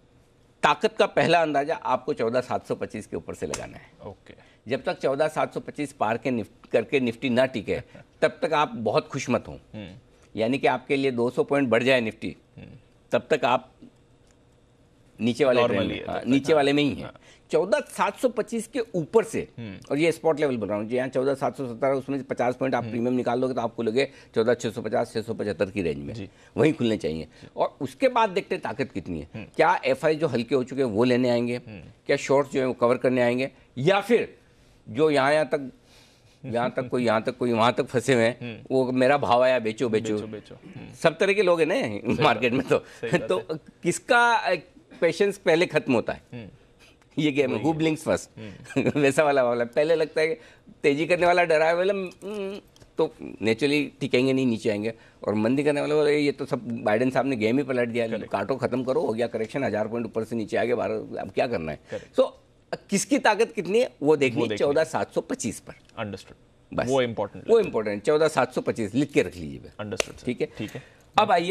ताकत का पहला अंदाजा आपको चौदह सात सौ पच्चीस के ऊपर से लगाना है। ओके, जब तक चौदह सात सौ पच्चीस पार के निफ्ट करके निफ्टी ना टिके तब तक आप बहुत खुश मत हों। यानी कि आपके लिए दो सौ पॉइंट बढ़ जाए निफ्टी, तब तक आप नीचे वाले ट्रेंड, नीचे वाले में ही हैं। चौदह सात सौ पच्चीस के ऊपर से, और ये स्पॉट लेवल बन रहा हूँ, यहाँ चौदह सात सौ सत्तर, उसमें से पचास पॉइंट आप प्रीमियम निकाल लोगे तो आपको लगे चौदह छः सौ पचास छः सौ पचहत्तर की रेंज में वहीं खुलने चाहिए। और उसके बाद देखते हैं ताकत कितनी है। क्या एफ आई जो हल्के हो चुके हैं वो लेने आएंगे, क्या शॉर्ट्स जो है वो कवर करने आएंगे, या फिर जो यहाँ यहाँ तक यहाँ तक कोई यहाँ तक कोई वहाँ तक फंसे हुए हैं, वो मेरा भाव आया बेचो बेचो, बेचो, बेचो। सब तरह के लोग हैं ना मार्केट में। तो तो किसका पेशेंस पहले खत्म होता है, ये गेम है, हु ब्लिंक्स फर्स्ट वैसा वाला वाला। पहले लगता है कि तेजी करने वाला डरा है वाला तो नेचुरली टिकेंगे नहीं, नीचे आएंगे, और मंदी करने वाले वाले ये तो सब बाइडेन साहब ने गेम ही पलट दिया, काटो खत्म करो, हो गया करेक्शन, हजार पॉइंट ऊपर से नीचे आ गए, बारह, अब क्या करना है। तो किसकी ताकत कितनी है वो देखनी, चौदह सात सौ पच्चीस पर। अंडरस्टूड, वो इम्पोर्टेंट, वो इम्पोर्टेंट चौदह सात सौ पच्चीस लिख के रख लीजिए। अंडरस्टूड, ठीक है, ठीक है। अब आइए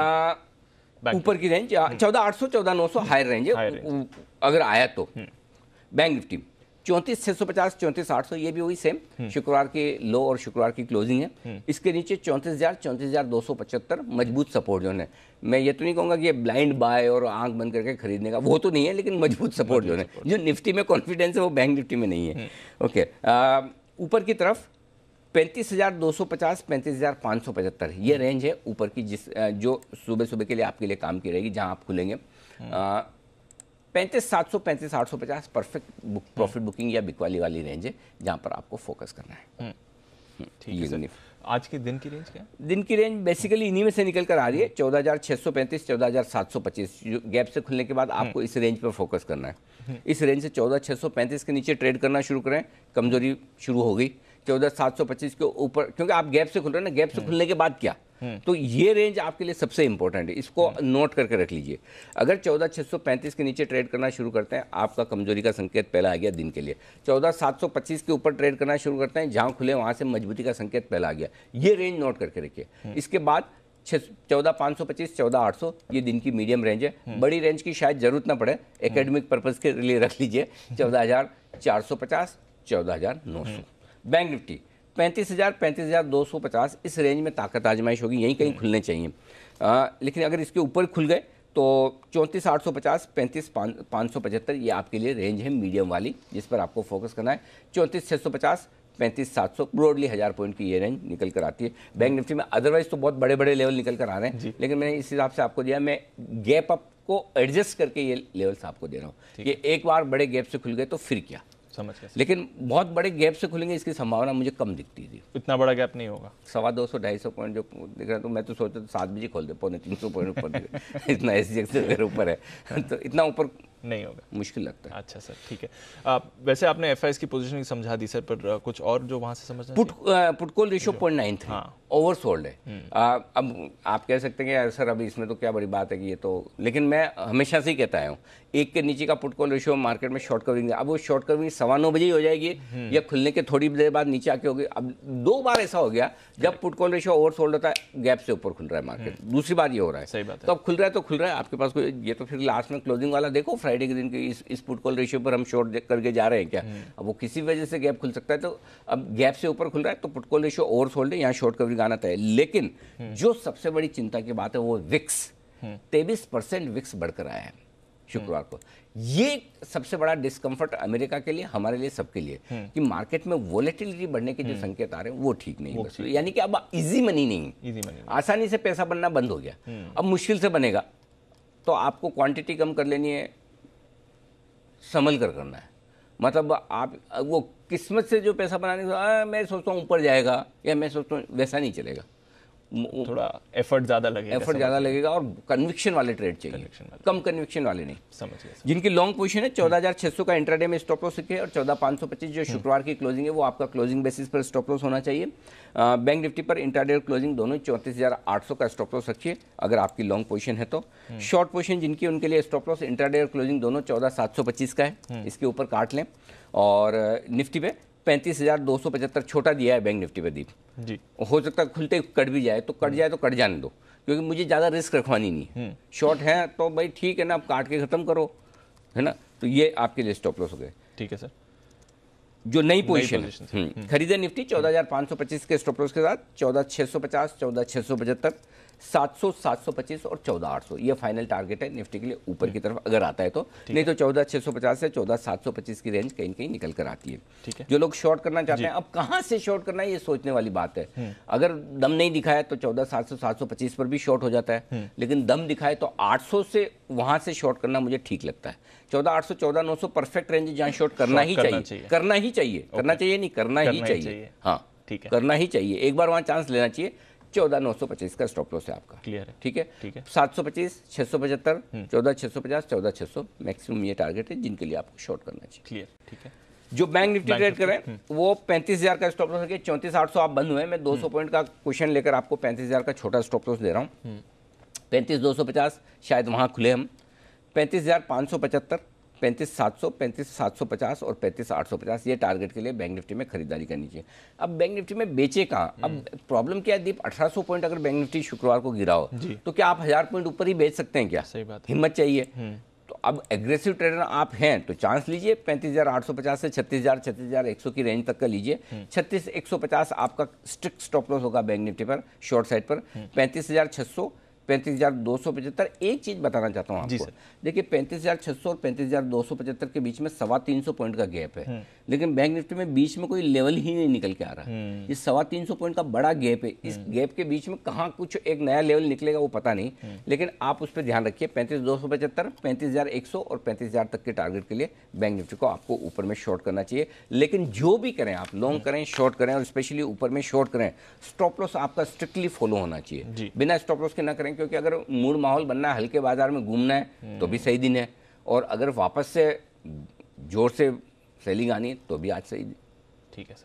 ऊपर की रेंज, चौदह आठ सौ चौदह नौ सौ हायर रेंज है, अगर आया तो बैंक निफ्टी चौंतीस छः सौ पचास चौंतीस आठ सौ, ये भी वही सेम शुक्रवार के लो और शुक्रवार की क्लोजिंग है। इसके नीचे चौंतीस हजार चौंतीस हजार दो सौ पचहत्तर मजबूत सपोर्ट जोन है। मैं ये तो नहीं कहूँगा कि ये ब्लाइंड बाय और आंख बंद करके खरीदने का, वो तो नहीं है, लेकिन मजबूत सपोर्ट जोन है। जो निफ्टी में कॉन्फिडेंस है वो बैंक निफ्टी में नहीं है। ओके, ऊपर की तरफ पैंतीस हजार दो सौ पचास पैंतीस हजार पाँच सौ पचहत्तर ये रेंज है ऊपर की, जिस जो सुबह सुबह के लिए आपके लिए काम की रहेगी, जहाँ आप खुलेंगे। पैंतीस सात सौ पैंतीस आठ सौ पचास परफेक्ट बुक, प्रॉफिट बुकिंग या बिकवाली वाली रेंज है, जहाँ पर आपको फोकस करना है। ठीक है। आज के दिन की रेंज क्या है? दिन की रेंज बेसिकली इन्हीं में से निकल कर आ रही है, चौदह हजार छः सौ पैंतीस चौदह हजार सात सौ पच्चीस। गैप से खुलने के बाद आपको इस रेंज पर फोकस करना है। इस रेंज से चौदह छः सौ पैंतीस के नीचे ट्रेड करना शुरू करें, कमजोरी शुरू हो गई। चौदह सात सौ पच्चीस के ऊपर, क्योंकि आप गैप से खुल रहे हैं ना, गैप से खुलने के बाद क्या, तो ये रेंज आपके लिए सबसे इंपॉर्टेंट है, इसको नोट करके रख लीजिए। अगर चौदह छः सौ पैंतीस के नीचे ट्रेड करना शुरू करते हैं, आपका कमजोरी का संकेत पहला आ गया दिन के लिए। चौदह सात सौ पच्चीस के ऊपर ट्रेड करना शुरू करते हैं, जहां खुले वहां से मजबूती का संकेत पहला आ गया। ये रेंज नोट करके रखिए। इसके बाद चौदह पाँच सौ पच्चीस, चौदह आठ सौ ये दिन की मीडियम रेंज है। बड़ी रेंज की शायद जरूरत ना पड़े, एकेडमिक पर्पस के लिए रख लीजिए चौदह हज़ार चार सौ पचास, चौदह हज़ार नौ सौ। बैंक निफ्टी पैंतीस हज़ार, पैंतीस हज़ार दो सौ पचास, इस रेंज में ताकत आजमाइश होगी, यहीं कहीं खुलने चाहिए। आ, लेकिन अगर इसके ऊपर खुल गए तो चौंतीस आठ सौ पचास, पैंतीस पाँच सौ पचहत्तर ये आपके लिए रेंज है मीडियम वाली, जिस पर आपको फोकस करना है। चौंतीस छः सौ पचास, पैंतीस सात सौ, ब्रॉडली हज़ार पॉइंट की ये रेंज निकल कर आती है बैंक निफ्टी में। अदरवाइज तो बहुत बड़े बड़े लेवल निकल कर आ रहे हैं, लेकिन मैंने इस हिसाब से आपको दिया, मैं गैप अप को एडजस्ट करके ये लेवल्स आपको दे रहा हूँ कि एक बार बड़े गैप से खुल गए तो फिर क्या, समझ गया। लेकिन बहुत बड़े गैप से खुलेंगे इसकी संभावना मुझे कम दिखती थी। इतना बड़ा गैप नहीं होगा, सवा दो सौ ढाई सौ पॉइंट जो दिख रहा है, तो मैं तो सोचता सात बजे खोल दे, पौने तीन सौ पॉइंट ऊपर इतना एस जी एक्स से अगर ऊपर है तो इतना ऊपर नहीं होगा, मुश्किल लगता है। अच्छा सर, ठीक है। आ, वैसे आपने एफ आई एस की पोजीशनिंग समझा दी सर, पर आ, कुछ और जो वहाँ से समझना put put call ratio point nine three oversold है। आ, अब आप कह सकते हैं कि सर अभी इसमें तो क्या बड़ी बात है कि ये तो, लेकिन मैं हमेशा से ही कहता हूँ एक के नीचे का पुट कॉल रेशियो मार्केट में शॉर्ट कवरिंग, अब वो शॉर्ट कवरिंग सवा नौ बजे ही हो जाएगी या खुलने के थोड़ी देर बाद नीचे आके होगी। अब दो बार ऐसा हो गया जब पुट कॉल रेशियो ओवरसोल्ड होता है, गैप से ऊपर खुल रहा है मार्केट, दूसरी बार ये हो रहा है। सही बात है। तो अब खुल रहा है तो खुल रहा है, आपके पास कोई ये तो फिर लास्ट में क्लोजिंग वाला देखो फ्राइडे के दिन की इस, इस पुट कॉल रेशियो पर हम शॉर्ट करके जा रहे हैं क्या, अब वो किसी वजह से गैप खुल सकता है, तो अब गैप से ऊपर खुल रहा है तो पुट कॉल रेशियो ओवरसोल्ड है, यहाँ शॉर्ट कवरिंग आना तय। लेकिन जो सबसे बड़ी चिंता की बात है वो विक्स, तेईस परसेंट विक्स बढ़कर आया है शुक्रवार को। ये सबसे बड़ा डिस्कम्फर्ट अमेरिका के लिए, हमारे लिए, सबके लिए, कि मार्केट में वोलेटिलिटी बढ़ने के जो संकेत आ रहे हैं वो ठीक नहीं है। यानी कि अब इजी मनी नहीं, इजी मनी आसानी से पैसा बनना बंद हो गया, अब मुश्किल से बनेगा, तो आपको क्वांटिटी कम कर लेनी है, संभल कर करना है। मतलब आप वो किस्मत से जो पैसा बनाने का, मैं सोचता हूँ ऊपर जाएगा या मैं सोचता हूँ वैसा नहीं चलेगा, थोड़ा एफर्ट ज्यादा लगेगा, एफर्ट ज्यादा लगेगा और कन्विक्शन वाले ट्रेड चाहिए, कम कन्विक्शन वाले नहीं। समझ गया। जिनकी लॉन्ग पोजीशन है चौदह हज़ार छह सौ का इंट्राडे में स्टॉप लॉस रखिए और चौदह पाँच सौ पच्चीस जो शुक्रवार की क्लोजिंग है वो आपका क्लोजिंग बेसिस पर स्टॉप लॉस होना चाहिए। बैंक निफ्टी पर इंट्राडे और क्लोजिंग दोनों चौंतीस हज़ार आठ सौ का स्टॉप लॉस रखिए अगर आपकी लॉन्ग पोजीशन है तो। शॉर्ट पोजीशन जिनकी उनके लिए स्टॉप लॉस इंट्राडे और क्लोजिंग दोनों चौदह सात सौ पच्चीस का है, इसके ऊपर काट लें। और निफ्टी पे पैंतीस हज़ार दो सौ पचहत्तर छोटा दिया है बैंक निफ्टी पे दीप जी, हो सकता है खुलते कट भी जाए तो कट जाए तो कट जाने दो, क्योंकि मुझे ज़्यादा रिस्क रखवानी नहीं। शॉर्ट है तो भाई ठीक है ना, अब काट के ख़त्म करो, है ना। तो ये आपके लिए स्टॉप लॉस हो गए। ठीक है सर। जो नई पोजीशन है खरीदे निफ्टी चौदह हज़ार पाँच सौ पच्चीस के स्टॉप लॉस के साथ, चौदह छः सौ पचास, चौदह छः सौ पचहत्तर, सात सौ, सात सौ पच्चीस और चौदह आठ सौ ये फाइनल टारगेट है निफ्टी के लिए ऊपर की तरफ अगर आता है तो, नहीं तो चौदह छः सौ पचास से चौदह सात सौ पच्चीस की रेंज कहीं कहीं निकल कर आती है। ठीक है। जो लोग शॉर्ट करना चाहते हैं, अब कहाँ से शॉर्ट करना है ये सोचने वाली बात है। अगर दम नहीं दिखाया तो चौदह सात सौ सात सौ पच्चीस पर भी शॉर्ट हो जाता है, लेकिन दम दिखाए तो आठ सौ से वहां से शॉर्ट करना मुझे ठीक लगता है। चौदह आठ सौ, चौदह नौ सौ परफेक्ट रेंज जहाँ शॉर्ट करना ही चाहिए, करना ही चाहिए, करना चाहिए नहीं करना ही चाहिए, हाँ ठीक है, करना ही चाहिए। एक बार वहां चांस लेना चाहिए। चौदह नौ सौ पच्चीस का स्टॉप लॉस है आपका, क्लियर है, ठीक है, ठीक है। सात सौ पच्चीस, छः सौ पचहत्तर, चौदह छः सौ पचास, चौदह छः सौ मैक्सिमम ये टारगेट है जिनके लिए आपको शॉर्ट करना चाहिए, क्लियर, ठीक है। जो बैंक निफ्टी ट्रेड करें वो पैंतीस हजार का स्टॉप लॉस है, चौंतीस आठ सौ आप बंद हुए, मैं दो सौ पॉइंट का क्वेश्चन लेकर आपको पैंतीस हजार का छोटा स्टॉप लॉस दे रहा हूँ। पैंतीस दो सौ पचास शायद वहाँ खुले हम, पैंतीस हजार पाँच सौ पचहत्तर, पैंतीस सात सौ, पैंतीस सात सौ पचास और पैंतीस आठ सौ पचास ये टारगेट के लिए बैंक निफ्टी में खरीदारी करनी चाहिए। अब बैंक निफ्टी में बेचे कहाँ, अब प्रॉब्लम क्या है दीप, अठारह सौ पॉइंट अगर बैंक निफ्टी शुक्रवार को गिरा हो तो क्या आप हजार पॉइंट ऊपर ही बेच सकते हैं क्या? सही बात, हिम्मत चाहिए। तो अब एग्रेसिव ट्रेडर आप हैं तो चांस लीजिए, पैंतीस हजार आठ सौ पचास से छत्तीस हजार छत्तीस हजार एक सौ की रेंज तक का लीजिए। छत्तीस एक सौ पचास आपका स्ट्रिक्ट स्टॉप लॉस होगा बैंक निफ्टी पर शॉर्ट साइड पर। पैंतीस हजार छः सौ, पैंतीस हजार दो सौ पचहत्तर। एक चीज बताना चाहता हूँ आपको, देखिए पैंतीस हजार छः सौ और पैंतीस हजार दो सौ पचहत्तर के बीच में सवा तीन सौ पॉइंट का गैप है, लेकिन बैंक निफ्टी में बीच में कोई लेवल ही नहीं निकल के आ रहा। ये सवा तीन सौ पॉइंट का बड़ा गैप है, इस गैप के बीच में कहाँ कुछ एक नया लेवल निकलेगा वो पता नहीं, लेकिन आप उस पर ध्यान रखिए। पैंतीस दो सौ पचहत्तर, पैंतीस हजार एक सौ और पैंतीस हजार तक के टारगेट के लिए बैंक निफ्टी को आपको ऊपर में शॉर्ट करना चाहिए। लेकिन जो भी करें आप, लॉन्ग करें, शॉर्ट करें और स्पेशली ऊपर में शॉर्ट करें, स्टॉप लॉस आपका स्ट्रिक्टली फॉलो होना चाहिए, बिना स्टॉप लॉस के ना करें, क्योंकि अगर मूड माहौल बनना है, हल्के बाजार में घूमना है तो भी सही दिन है, और अगर वापस से जोर से सेलिंग आनी है तो भी आज सही दिन। ठीक है सर,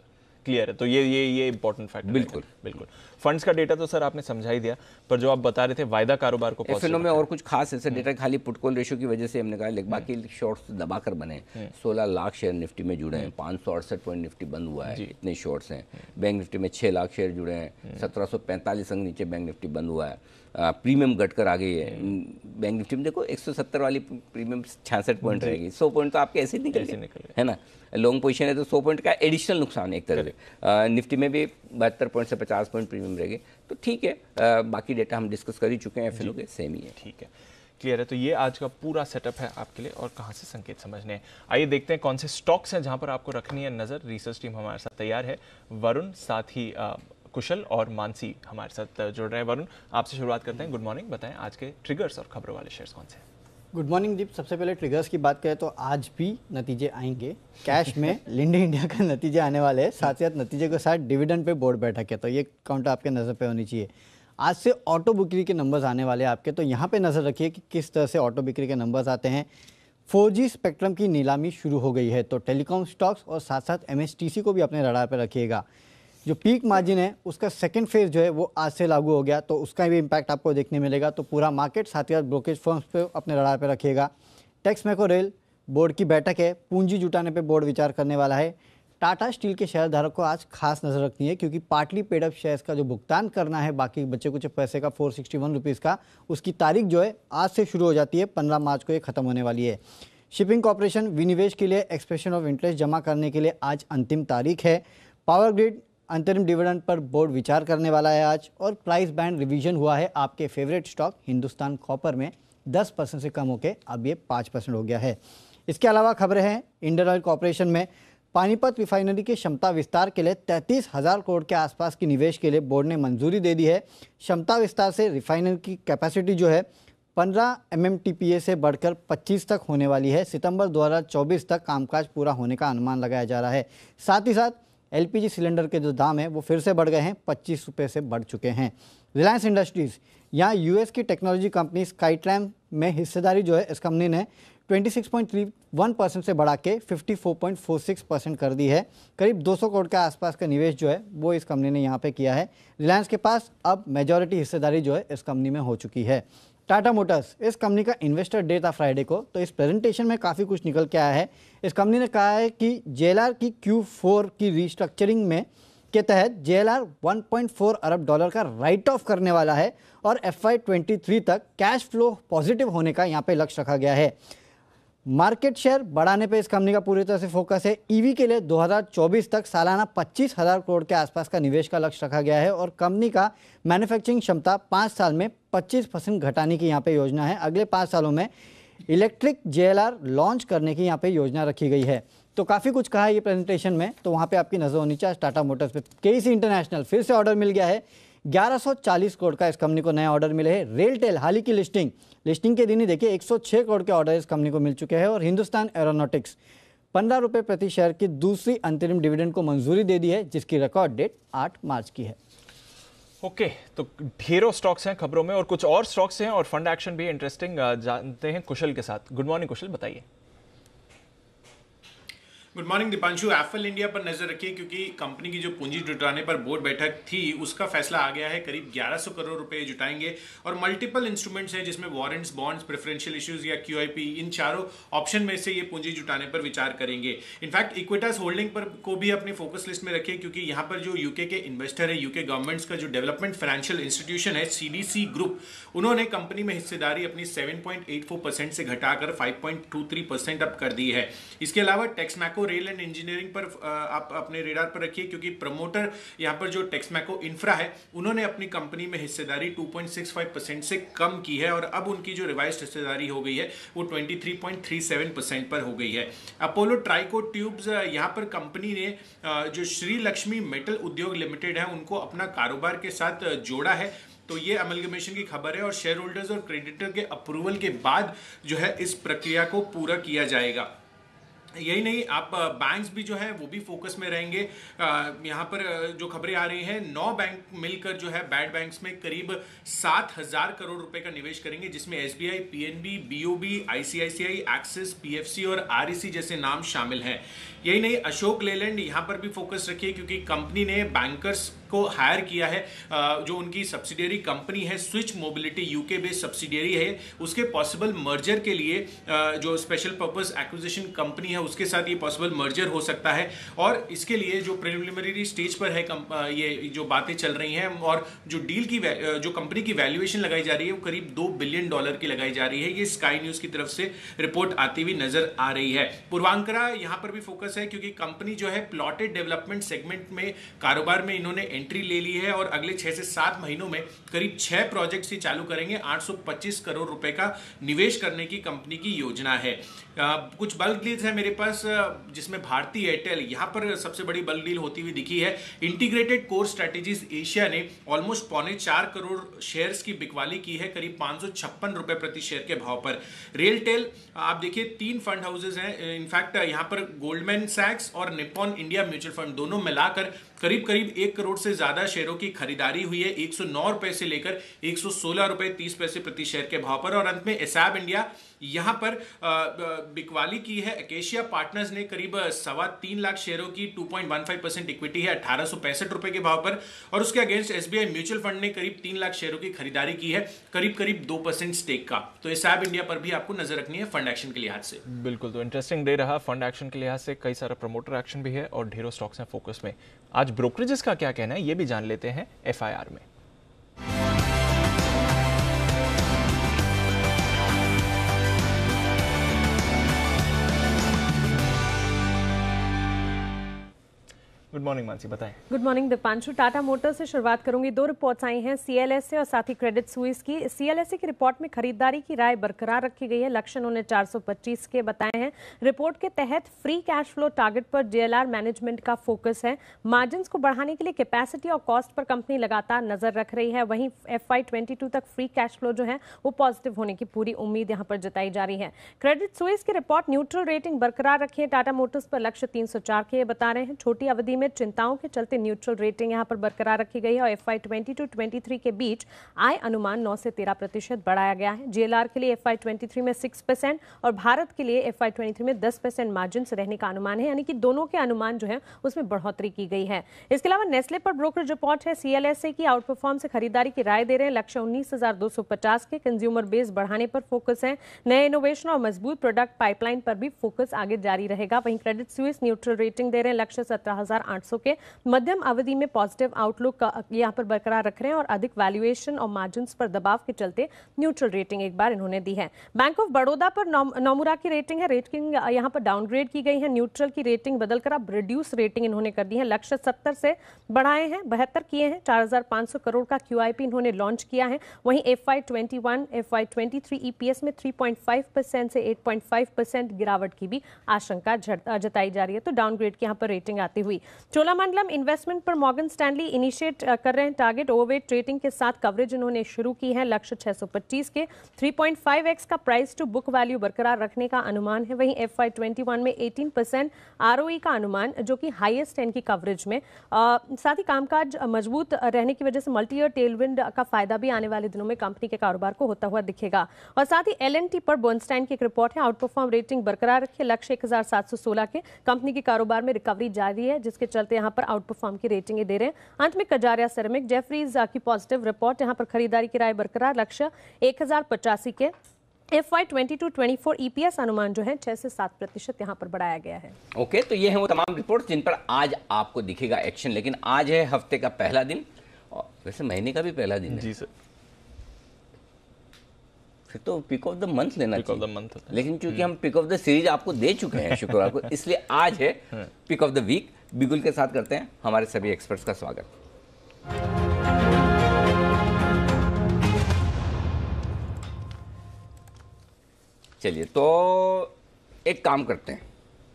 क्लियर है, तो ये ये ये इंपॉर्टेंट फैक्टर। बिल्कुल बिल्कुल। फंड्स का डेटा तो सर आपने समझा ही दिया, पर जो आप बता रहे थे वायदा कारोबार को एफएनओ में और कुछ खास ऐसे डेटा खाली पुट कॉल रेशियो की वजह से हमने कहा, लेकिन बाकी शॉर्ट्स दबाकर बने। सोलह लाख शेयर निफ्टी में जुड़े हैं, पाँच सौ अड़सठ पॉइंट निफ्टी बंद हुआ है, इतने शॉर्ट्स हैं। बैंक निफ्टी में छः लाख शेयर जुड़े हैं, सत्रह सौ पैंतालीस अंक नीचे बैंक निफ्टी बंद हुआ है। प्रीमियम घटकर आ गई है बैंक निफ्टी में, देखो एक सौ सत्तर वाली प्रीमियम छियासठ पॉइंट रहेगी, सौ पॉइंट तो आपके ऐसे ही निकल गए, है ना। लॉन्ग पोजीशन है तो सौ पॉइंट का एडिशनल नुकसान है एक तरह से। निफ्टी में भी बहत्तर पॉइंट से पचास पॉइंट प्रीमियम रहेगी, तो ठीक है। आ, बाकी डेटा हम डिस्कस कर ही चुके हैं, एफएनओ के सेम ही है। ठीक है, क्लियर है। तो ये आज का पूरा सेटअप है आपके लिए, और कहाँ से संकेत समझने हैं। आइए देखते हैं कौन से स्टॉक्स हैं जहाँ पर आपको रखनी है नज़र। रिसर्च टीम हमारे साथ तैयार है, वरुण साथ ही आ, कुशल और मानसी हमारे साथ जुड़ रहे हैं। वरुण, आपसे शुरुआत करते हैं। गुड मॉर्निंग, बताएं आज के ट्रिगर्स और खबरों वाले शेयर्स कौन से हैं? Good morning Deep. सबसे पहले ट्रिगर्स की बात करें तो आज भी नतीजे आएंगे। कैश में लिंडे इंडिया का नतीजे आने वाले हैं, साथ ही साथ नतीजे के साथ डिविडेंड पे बोर्ड बैठक है, तो ये काउंटर आपके नज़र पे होनी चाहिए। आज से ऑटो बिक्री के नंबर्स आने वाले हैं आपके, तो यहाँ पे नज़र रखिए कि किस तरह से ऑटो बिक्री के नंबर्स आते हैं। फोर जी स्पेक्ट्रम की नीलामी शुरू हो गई है, तो टेलीकॉम स्टॉक्स और साथ साथ एमएसटीसी को भी अपने रडार पर रखिएगा। जो पीक मार्जिन है उसका सेकंड फेज जो है वो आज से लागू हो गया, तो उसका भी इम्पैक्ट आपको देखने मिलेगा। तो पूरा मार्केट साथ ही साथ ब्रोकेज फर्म्स पे अपने रडार पे रखिएगा। टेक्स मैको रेल बोर्ड की बैठक है, पूंजी जुटाने पे बोर्ड विचार करने वाला है। टाटा स्टील के शेयरधारक को आज खास नजर रखनी है, क्योंकि पार्टली पेड अप शेयर्स का जो भुगतान करना है बाकी बचे कुछ पैसे का फोर सिक्सटी वन रुपीज़ का, उसकी तारीख जो है आज से शुरू हो जाती है, पंद्रह मार्च को ये खत्म होने वाली है। शिपिंग कॉर्पोरेशन विनिवेश के लिए एक्सप्रेशन ऑफ इंटरेस्ट जमा करने के लिए आज अंतिम तारीख है। पावर ग्रिड अंतरिम डिविडेंड पर बोर्ड विचार करने वाला है आज। और प्राइस बैंड रिवीजन हुआ है आपके फेवरेट स्टॉक हिंदुस्तान कॉपर में, दस परसेंट से कम होकर अब ये पाँच परसेंट हो गया है। इसके अलावा खबरें हैं इंडियन ऑयल कॉर्पोरेशन में पानीपत रिफाइनरी की क्षमता विस्तार के लिए तैंतीस हज़ार करोड़ के आसपास की निवेश के लिए बोर्ड ने मंजूरी दे दी है। क्षमता विस्तार से रिफाइनरी की कैपेसिटी जो है पंद्रह M M T P A से बढ़कर पच्चीस तक होने वाली है। सितंबर दो हज़ार चौबीस तक कामकाज पूरा होने का अनुमान लगाया जा रहा है। साथ ही साथ एलपीजी सिलेंडर के जो दाम है वो फिर से बढ़ गए हैं, पच्चीस रुपये से बढ़ चुके हैं। रिलायंस इंडस्ट्रीज़, यहाँ यूएस की टेक्नोलॉजी कंपनी स्काईट्रैम में हिस्सेदारी जो है इस कंपनी ने छब्बीस पॉइंट तीन एक परसेंट से बढ़ा के चौवन पॉइंट चार छह परसेंट कर दी है। करीब दो सौ करोड़ के आसपास का निवेश जो है वो इस कंपनी ने यहाँ पे किया है। रिलायंस के पास अब मेजॉरिटी हिस्सेदारी जो है इस कंपनी में हो चुकी है। टाटा मोटर्स, इस कंपनी का इन्वेस्टर डे था फ्राइडे को, तो इस प्रेजेंटेशन में काफ़ी कुछ निकल के आया है। इस कंपनी ने कहा है कि जेएलआर की क्यू फोर की रीस्ट्रक्चरिंग में के तहत जेएलआर एक पॉइंट चार अरब डॉलर का राइट ऑफ करने वाला है और एफ आई ट्वेंटी थ्री तक कैश फ्लो पॉजिटिव होने का यहाँ पे लक्ष्य रखा गया है। मार्केट शेयर बढ़ाने पे इस कंपनी का पूरी तरह से फोकस है। ईवी के लिए दो हज़ार चौबीस तक सालाना पच्चीस हज़ार करोड़ के आसपास का निवेश का लक्ष्य रखा गया है और कंपनी का मैन्युफैक्चरिंग क्षमता पाँच साल में पच्चीस परसेंट घटाने की यहाँ पे योजना है। अगले पाँच सालों में इलेक्ट्रिक जेएलआर लॉन्च करने की यहाँ पे योजना रखी गई है। तो काफ़ी कुछ कहा है ये प्रेजेंटेशन में, तो वहाँ पे आपकी नज़र होनी चाहिए टाटा मोटर्स पे। केईसी इंटरनेशनल फिर से ऑर्डर मिल गया है, ग्यारह सौ चालीस करोड़ का इस कंपनी को नया ऑर्डर मिले हैं। रेलटेल हाल ही की लिस्टिंग लिस्टिंग के दिन ही देखिए एक सौ छह करोड़ के ऑर्डर इस कंपनी को मिल चुके हैं। और हिंदुस्तान एरोनॉटिक्स पंद्रह रुपये प्रति शेयर की दूसरी अंतरिम डिविडेंड को मंजूरी दे दी है, जिसकी रिकॉर्ड डेट आठ मार्च की है। ओके okay, तो ढेरों स्टॉक्स हैं खबरों में और कुछ और स्टॉक्स हैं और फंड एक्शन भी इंटरेस्टिंग जानते हैं कुशल के साथ। गुड मॉर्निंग कुशल, बताइए। Good morning Deepanshu. Apple India पर नजर रखिए, क्योंकि कंपनी की जो पूंजी जुटाने पर बोर्ड बैठक थी उसका फैसला आ गया है। करीब ग्यारह सौ करोड़ रुपए जुटाएंगे और मल्टीपल इंस्ट्रूमेंट्स हैं जिसमें वारंट्स, बॉन्ड्स, प्रेफरेंशियल इश्यूज या क्यूआईपी, इन चारों ऑप्शन में से ये पूंजी जुटाने पर विचार करेंगे। इनफैक्ट इक्विटास होल्डिंग पर को भी अपनी फोकस लिस्ट में रखिए, क्योंकि यहाँ पर जो यूके के इन्वेस्टर है, यूके गवर्नमेंट्स का जो डेवलपमेंट फाइनेंशियल इंस्टीट्यूशन है सीडीसी ग्रुप, उन्होंने कंपनी में हिस्सेदारी अपनी seven point eight four percent से घटाकर five point two three percent अब कर दी है। इसके अलावा टेक्समैको रेल एंड इंजीनियरिंग पर आप अपने रेडार पर रखिए, क्योंकि प्रमोटर यहां पर जो टेक्समैको इंफ्रा है उन्होंने अपनी कंपनी में हिस्सेदारी two point six five percent से कम की है और अब उनकी जो रिवाइज्ड हिस्सेदारी हो गई है वो twenty three point three seven percent पर हो गई है। अपोलो ट्राइको ट्यूब्स, यहां पर कंपनी ने जो श्री लक्ष्मी मेटल उद्योग लिमिटेड है उनको अपना कारोबार के साथ जोड़ा है। तो ये अमलगमेशन की खबर है और शेयर होल्डर्स और क्रेडिटर के अप्रूवल के बाद जो है इस प्रक्रिया को पूरा किया जाएगा। यही नहीं, आप बैंक्स भी जो है वो भी फोकस में रहेंगे। यहाँ पर जो खबरें आ रही हैं, नौ बैंक मिलकर जो है बैड बैंक्स में करीब सात हजार करोड़ रुपए का निवेश करेंगे, जिसमें SBI, PNB, BOB, ICICI, Axis, PFC और आरईसी जैसे नाम शामिल हैं। यही नहीं, अशोक लेलैंड यहाँ पर भी फोकस रखिए, क्योंकि कंपनी ने बैंकर्स को हायर किया है। जो उनकी सब्सिडियरी कंपनी है Switch Mobility, UK based subsidiary है, उसके पॉसिबल मर्जर के लिए जो स्पेशल पर्पस एक्विजिशन कंपनी है उसके साथ ये पॉसिबल मर्जर हो सकता है। और इसके लिए जो प्रिलिमिनरी स्टेज पर है ये जो बातें चल रही हैं, और जो डील की जो कंपनी की वैल्यूएशन लगाई जा रही है वो करीब दो बिलियन डॉलर की लगाई जा रही है। ये स्काई न्यूज की तरफ से रिपोर्ट आती हुई नजर आ रही है। पूर्वांकरा यहाँ पर भी फोकस है, क्योंकि कंपनी जो है प्लॉटेड डेवलपमेंट सेगमेंट में कारोबार में इन्होंने एंट्री ले ली है, और अगले छह से सात महीनों में करीब छह प्रोजेक्ट्स ही चालू करेंगे। आठ सौ पच्चीस करोड़ रुपए का निवेश करने की कंपनी की योजना है। आ, कुछ बल्क डील्स है मेरे पास, जिसमें भारती एयरटेल यहां पर सबसे बड़ी बल्क डील होती हुई दिखी है। इंटीग्रेटेड कोर स्ट्रेटेजीज एशिया ने ऑलमोस्ट पौने चार करोड़ शेयर्स की बिकवाली की है, करीब पांच सौ छप्पन रुपए प्रति शेयर के भाव पर। रेलटेल आप देखिए, तीन फंड हाउसेज हैं, इनफैक्ट यहां पर गोल्डमैन सैक्स और निप्पॉन इंडिया म्यूचुअल फंड दोनों मिलाकर करीब करीब एक करोड़ से ज्यादा शेयरों की खरीदारी हुई है, एक सौ नौ रुपए से लेकर एक सौ सोलह रुपए तीस पैसे प्रति शेयर के भाव पर। और अंत में एसैब इंडिया यहां पर बिकवाली की है। एकेशिया पार्टनर्स ने करीब सवा तीन लाख शेयरों की दो पॉइंट एक पाँच परसेंट इक्विटी है अठारह सौ पैंसठ रुपए के भाव पर, और उसके अगेंस्ट एसबीआई म्यूचुअल फंड ने करीब तीन लाख शेयरों की खरीदारी की है, करीब करीब दो परसेंट स्टेक का। तो एसैब इंडिया पर भी आपको नजर रखनी है फंड एक्शन के लिहाज से। बिल्कुल, तो इंटरेस्टिंग डे रहा फंड एक्शन के लिहाज से। कई सारा प्रमोटर एक्शन भी है और ढेरों स्टॉक्स हैं फोकस में। आज ब्रोकरेजेस का क्या कहना है ये भी जान लेते हैं एफआईआर में। गुड मॉर्निंग मानसी, बताएं। Good morning Deepanshu. Tata Motors से शुरुआत करूंगी। दो रिपोर्ट्स आई हैं, सीएलएसए और साथ ही क्रेडिट स्विस की। सीएलएसए की रिपोर्ट में खरीदारी की राय बरकरार रखी गई है, लक्ष्य उन्होंने चार सौ पच्चीस के बताए हैं। रिपोर्ट के तहत फ्री कैश फ्लो टारगेट पर डीएलआर मैनेजमेंट का फोकस है। मार्जिन को बढ़ाने के लिए कैपेसिटी और कॉस्ट पर कंपनी लगातार नजर रख रही है। वहीं एफ आई ट्वेंटी टू तक फ्री कैश फ्लो जो है वो पॉजिटिव होने की पूरी उम्मीद यहाँ पर जताई जा रही है। क्रेडिट स्विस की रिपोर्ट न्यूट्रल रेटिंग बरकरार रखी है, टाटा मोटर्स पर लक्ष्य तीन सौ चार के बता रहे हैं। छोटी अवधि में चिंताओं के चलते न्यूट्रल रेटिंग यहां पर बरकरार रखी गई है, और F I twenty two twenty three के बीच आय अनुमान नौ से तेरह प्रतिशत बढ़ाया गया है। जीएलआर के लिए एफ आई ट्वेंटी थ्री में छह परसेंट और भारत के लिए एफ आई ट्वेंटी थ्री में दस परसेंट मार्जिन रहने का अनुमान है, यानी कि दोनों के अनुमान जो है उसमें बढ़ोतरी की गई है। इसके अलावा नेस्ले पर ब्रोकरेज रिपोर्ट है, सीएलएसए की आउट परफॉर्म से खरीदारी की राय दे रहे हैं, लक्ष्य उन्नीस हजार दो सौ पचास के। कंज्यूमर बेस बढ़ाने पर फोकस है, नए इनोवेशन और मजबूत प्रोडक्ट पाइपलाइन पर भी फोकस आगे जारी रहेगा। वहीं क्रेडिट स्विस न्यूट्रल रेटिंग दे रहे हैं, लक्ष्य सत्रह हजार आठ सौ के। मध्यम अवधि में पॉजिटिव आउटलुक यहां पर बरकरार रख रहे हैं, और अधिक वैल्यूएशन और मार्जिन्स पर दबाव के चलते न्यूट्रल रेटिंग एक बार इन्होंने दी है। बैंक ऑफ बड़ौदा पर नोमुरा की रेटिंग है, रेटिंग यहां पर डाउनग्रेड की गई है। न्यूट्रल की रेटिंग बदलकर अब रिड्यूस रेटिंग इन्होंने कर दी है, लक्ष्य सत्तर से बढ़ाए हैं, बहत्तर किए हैं। चार हजार पांच सौ करोड़ का क्यूआईपी इन्होंने लॉन्च किया है। वहीं F I twenty one F I twenty three EPS में तीन पॉइंट पाँच परसेंट से आठ पॉइंट पाँच परसेंट गिरावट की भी आशंका जताई जा रही है, तो डाउनग्रेड की यहां पर रेटिंग आती हुई। चोलामंडलम इन्वेस्टमेंट पर मॉर्गन स्टैनली इनिशिएट कर रहे हैं टारगेट ओवरवेट रेटिंग के साथ कवरेज इन्होंने शुरू की है, लक्ष्य छह सौ पच्चीस के। तीन पॉइंट पाँच एक्स का प्राइस टू बुक वैल्यू बरकरार रखने का अनुमान है। वहीं एफ आई ट्वेंटी वन में अठारह परसेंट आरओई का अनुमान, जो कि हाईएस्ट है इनकी कवरेज में। आ, साथ ही कामकाज मजबूत रहने की वजह से मल्टी ईयर टेलविंड का फायदा भी आने वाले दिनों में कंपनी के कारोबार को होता हुआ दिखेगा। और साथ ही एल एंड टी पर बर्नस्टाइन की एक रिपोर्ट है, आउट परफॉर्म रेटिंग बरकरार रखी है, लक्ष्य एक हजार सात सौ सोलह के। कंपनी के कारोबार में रिकवरी जारी है, जिसके चलते यहाँ पर आउट परफॉर्म की रेटिंग दे रहे हैं। अंत में कजारिया सेरेमिक जेफरीज की पॉजिटिव रिपोर्ट, यहां पर खरीदारी की राय बरकरार, लक्ष्य एक हजार पचासी के। F I twenty two twenty four EPS अनुमान जो है छह से सात प्रतिशत यहाँ पर बढ़ाया गया है। ओके, तो ये है वो तमाम रिपोर्ट जिन पर आज आपको दिखेगा एक्शन। लेकिन आज है हफ्ते का पहला दिन, और वैसे महीने का भी पहला दिन है जी सर। फिर तो पिक ऑफ द मंथ लेना पिक ऑफ द मंथ, लेकिन चूंकि हम पिक ऑफ द सीरीज आपको दे चुके हैं शुक्रवार को, इसलिए आज है पिक ऑफ द वीक। बिगुल के साथ करते हैं हमारे सभी एक्सपर्ट्स का स्वागत। चलिए, तो एक काम करते हैं,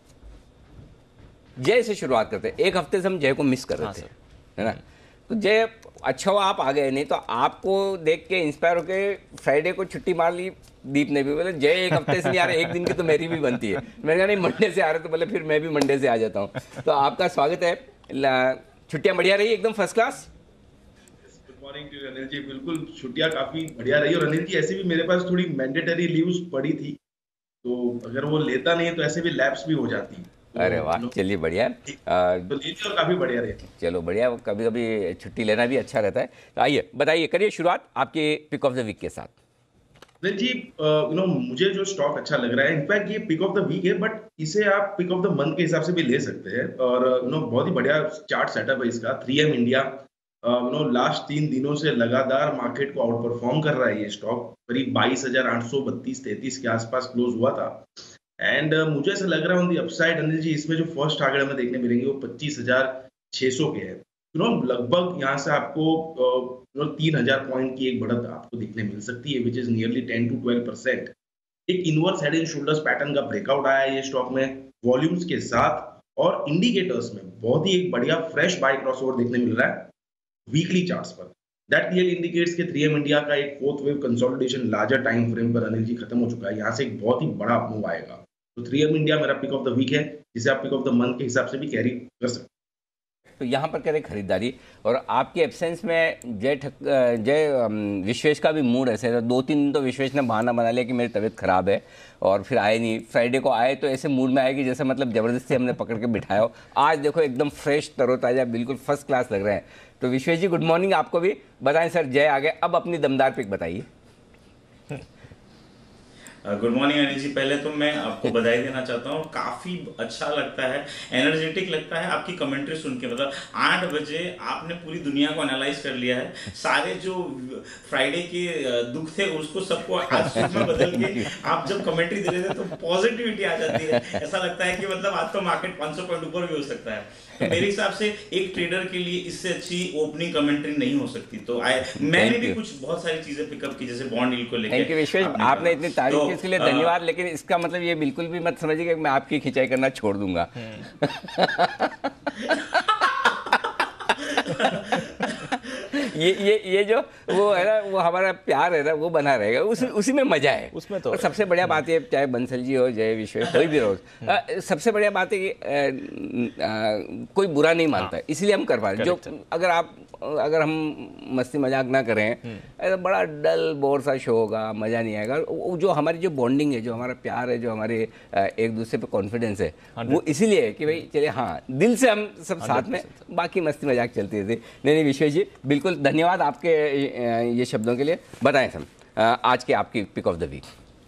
जय से शुरुआत करते हैं। एक हफ्ते से हम जय को मिस कर रहे हाँ थे, सर। है ना। तो जय, अच्छा हुआ आप आ गए, नहीं तो आपको देख के इंस्पायर होके फ्राइडे को छुट्टी मार ली, दीप ने भी बोले जय एक हफ्ते से नहीं आ रहे, एक दिन की तो मेरी भी बनती है। मैंने कहा नहीं मंडे से आ रहे, तो बोले फिर मैं भी मंडे से आ जाता हूँ। तो आपका स्वागत है। छुट्टियां बढ़िया रही एकदम first class? Good morning to Anil ji. बिल्कुल छुट्टियां काफी बढ़िया रही, और अनिल जी ऐसे भी मेरे पास थोड़ी मैंडेटरी लीव्स पड़ी थी, तो अगर वो लेता नहीं है तो ऐसे भी लैप्स भी हो जाती। तो अरे वाह, चलिए बढ़िया है। तो लीजिए और काफी बढ़िया रही। चलो बढ़िया, कभी कभी छुट्टी लेना भी अच्छा रहता है। तो आइए बताइए, करिए शुरुआत आपके पिक ऑफ द वीक के साथ। अनिल जी, यू नो मुझे जो स्टॉक अच्छा लग रहा है, इनफैक्ट ये पिक ऑफ द वीक है, बट इसे आप पिक ऑफ द मंथ के हिसाब से भी ले सकते हैं। और यू नो बहुत ही बढ़िया चार्ट सेटअप है इसका। Three M India you know last तीन दिनों से लगातार मार्केट को आउट परफॉर्म कर रहा है। ये स्टॉक करीब बाईस हजार आठ सौ बत्तीस तैतीस के आसपास क्लोज हुआ था। एंड uh, मुझे ऐसा लग रहा है on the upside Anil ji, इसमें जो फर्स्ट टारगेट हमें देखने मिलेंगे वो पच्चीस हजार छह सौ के हैं। यू नो लगभग यहाँ से आपको यू नो तीन हजार पॉइंट की एक बढ़त आपको देखने मिल सकती है, which is nearly ten to twelve percent. एक inverse head and shoulders pattern का ब्रेकआउट आया है ये स्टॉक में वॉल्यूम्स के साथ, और इंडिकेटर्स में बहुत ही एक बढ़िया फ्रेश बाय क्रॉसओवर देखने मिल रहा है वीकली चार्ट्स पर। दैट क्लियरली इंडिकेट्स कि थ्री एम इंडिया का एक fourth wave consolidation larger time frame पर अनिल जी खत्म हो चुका है। यहाँ से एक बहुत ही बड़ा मूव आएगा। तो थ्री एम इंडिया मेरा पिक ऑफ द वीक है, जिसे आप पिक ऑफ द मंथ के हिसाब से भी कैरी कर सकते हैं। तो यहाँ पर करें खरीदारी, और आपके एब्सेंस में जय ठक जय विश्वेश का भी मूड ऐसे था। दो तीन दिन तो विश्वेश ने बहाना बना लिया कि मेरी तबीयत खराब है, और फिर आए नहीं। फ्राइडे को आए तो ऐसे मूड में आए कि जैसे मतलब ज़बरदस्ती हमने पकड़ के बिठाया हो। आज देखो एकदम फ्रेश तरोताज़ा, बिल्कुल फर्स्ट क्लास लग रहे हैं। तो विश्वेश जी गुड मॉर्निंग आपको भी। बताएं सर, जय आ गए, अब अपनी दमदार पिक बताइए। Good morning Anil ji. पहले तो मैं आपको बधाई देना चाहता हूँ, काफी अच्छा लगता है, एनर्जेटिक लगता है आपकी कमेंट्री सुन के। मतलब आठ बजे आपने पूरी दुनिया को एनालाइज कर लिया है, सारे जो फ्राइडे के दुख थे उसको सबको आज सुख में बदल के आप जब कमेंट्री दे रहे थे तो पॉजिटिविटी आ जाती है। ऐसा लगता है कि मतलब आज तो मार्केट पाँच सौ पॉइंट ऊपर भी हो सकता है। तो मेरे हिसाब से एक ट्रेडर के लिए इससे अच्छी ओपनिंग कमेंट्री नहीं हो सकती। तो आए मैंने भी कुछ बहुत सारी चीजें पिकअप की, जैसे बॉन्ड डील को लेकर। थैंक यू विश्वेश, आपने इतनी तारीफ की इसके लिए धन्यवाद। लेकिन इसका मतलब ये बिल्कुल भी मत समझिए कि मैं आपकी खिंचाई करना छोड़ दूंगा। ये ये ये जो वो है ना, वो हमारा प्यार है ना, वो बना रहेगा, उस उसी में मजा है उसमें। तो और सबसे बढ़िया बात है, चाहे बंसल जी हो, जय विश्वेश, कोई भी हो, सबसे बढ़िया बात है कि आ, आ, कोई बुरा नहीं मानता है, इसलिए हम कर पा रहे। जो अगर आप अगर हम मस्ती मजाक ना करें, ऐसा बड़ा डल बोर सा शो होगा, मज़ा नहीं आएगा। जो हमारी जो बॉन्डिंग है, जो हमारा प्यार है, जो हमारे एक दूसरे पे कॉन्फिडेंस है, वो इसीलिए है कि भाई चलिए, हाँ दिल से हम सब साथ में, बाकी मस्ती मजाक चलती रहती। नहीं नहीं विश्वेश जी, बिल्कुल धन्यवाद आपके ये शब्दों के लिए। बताएं सर, आज के आपकी pick of the week.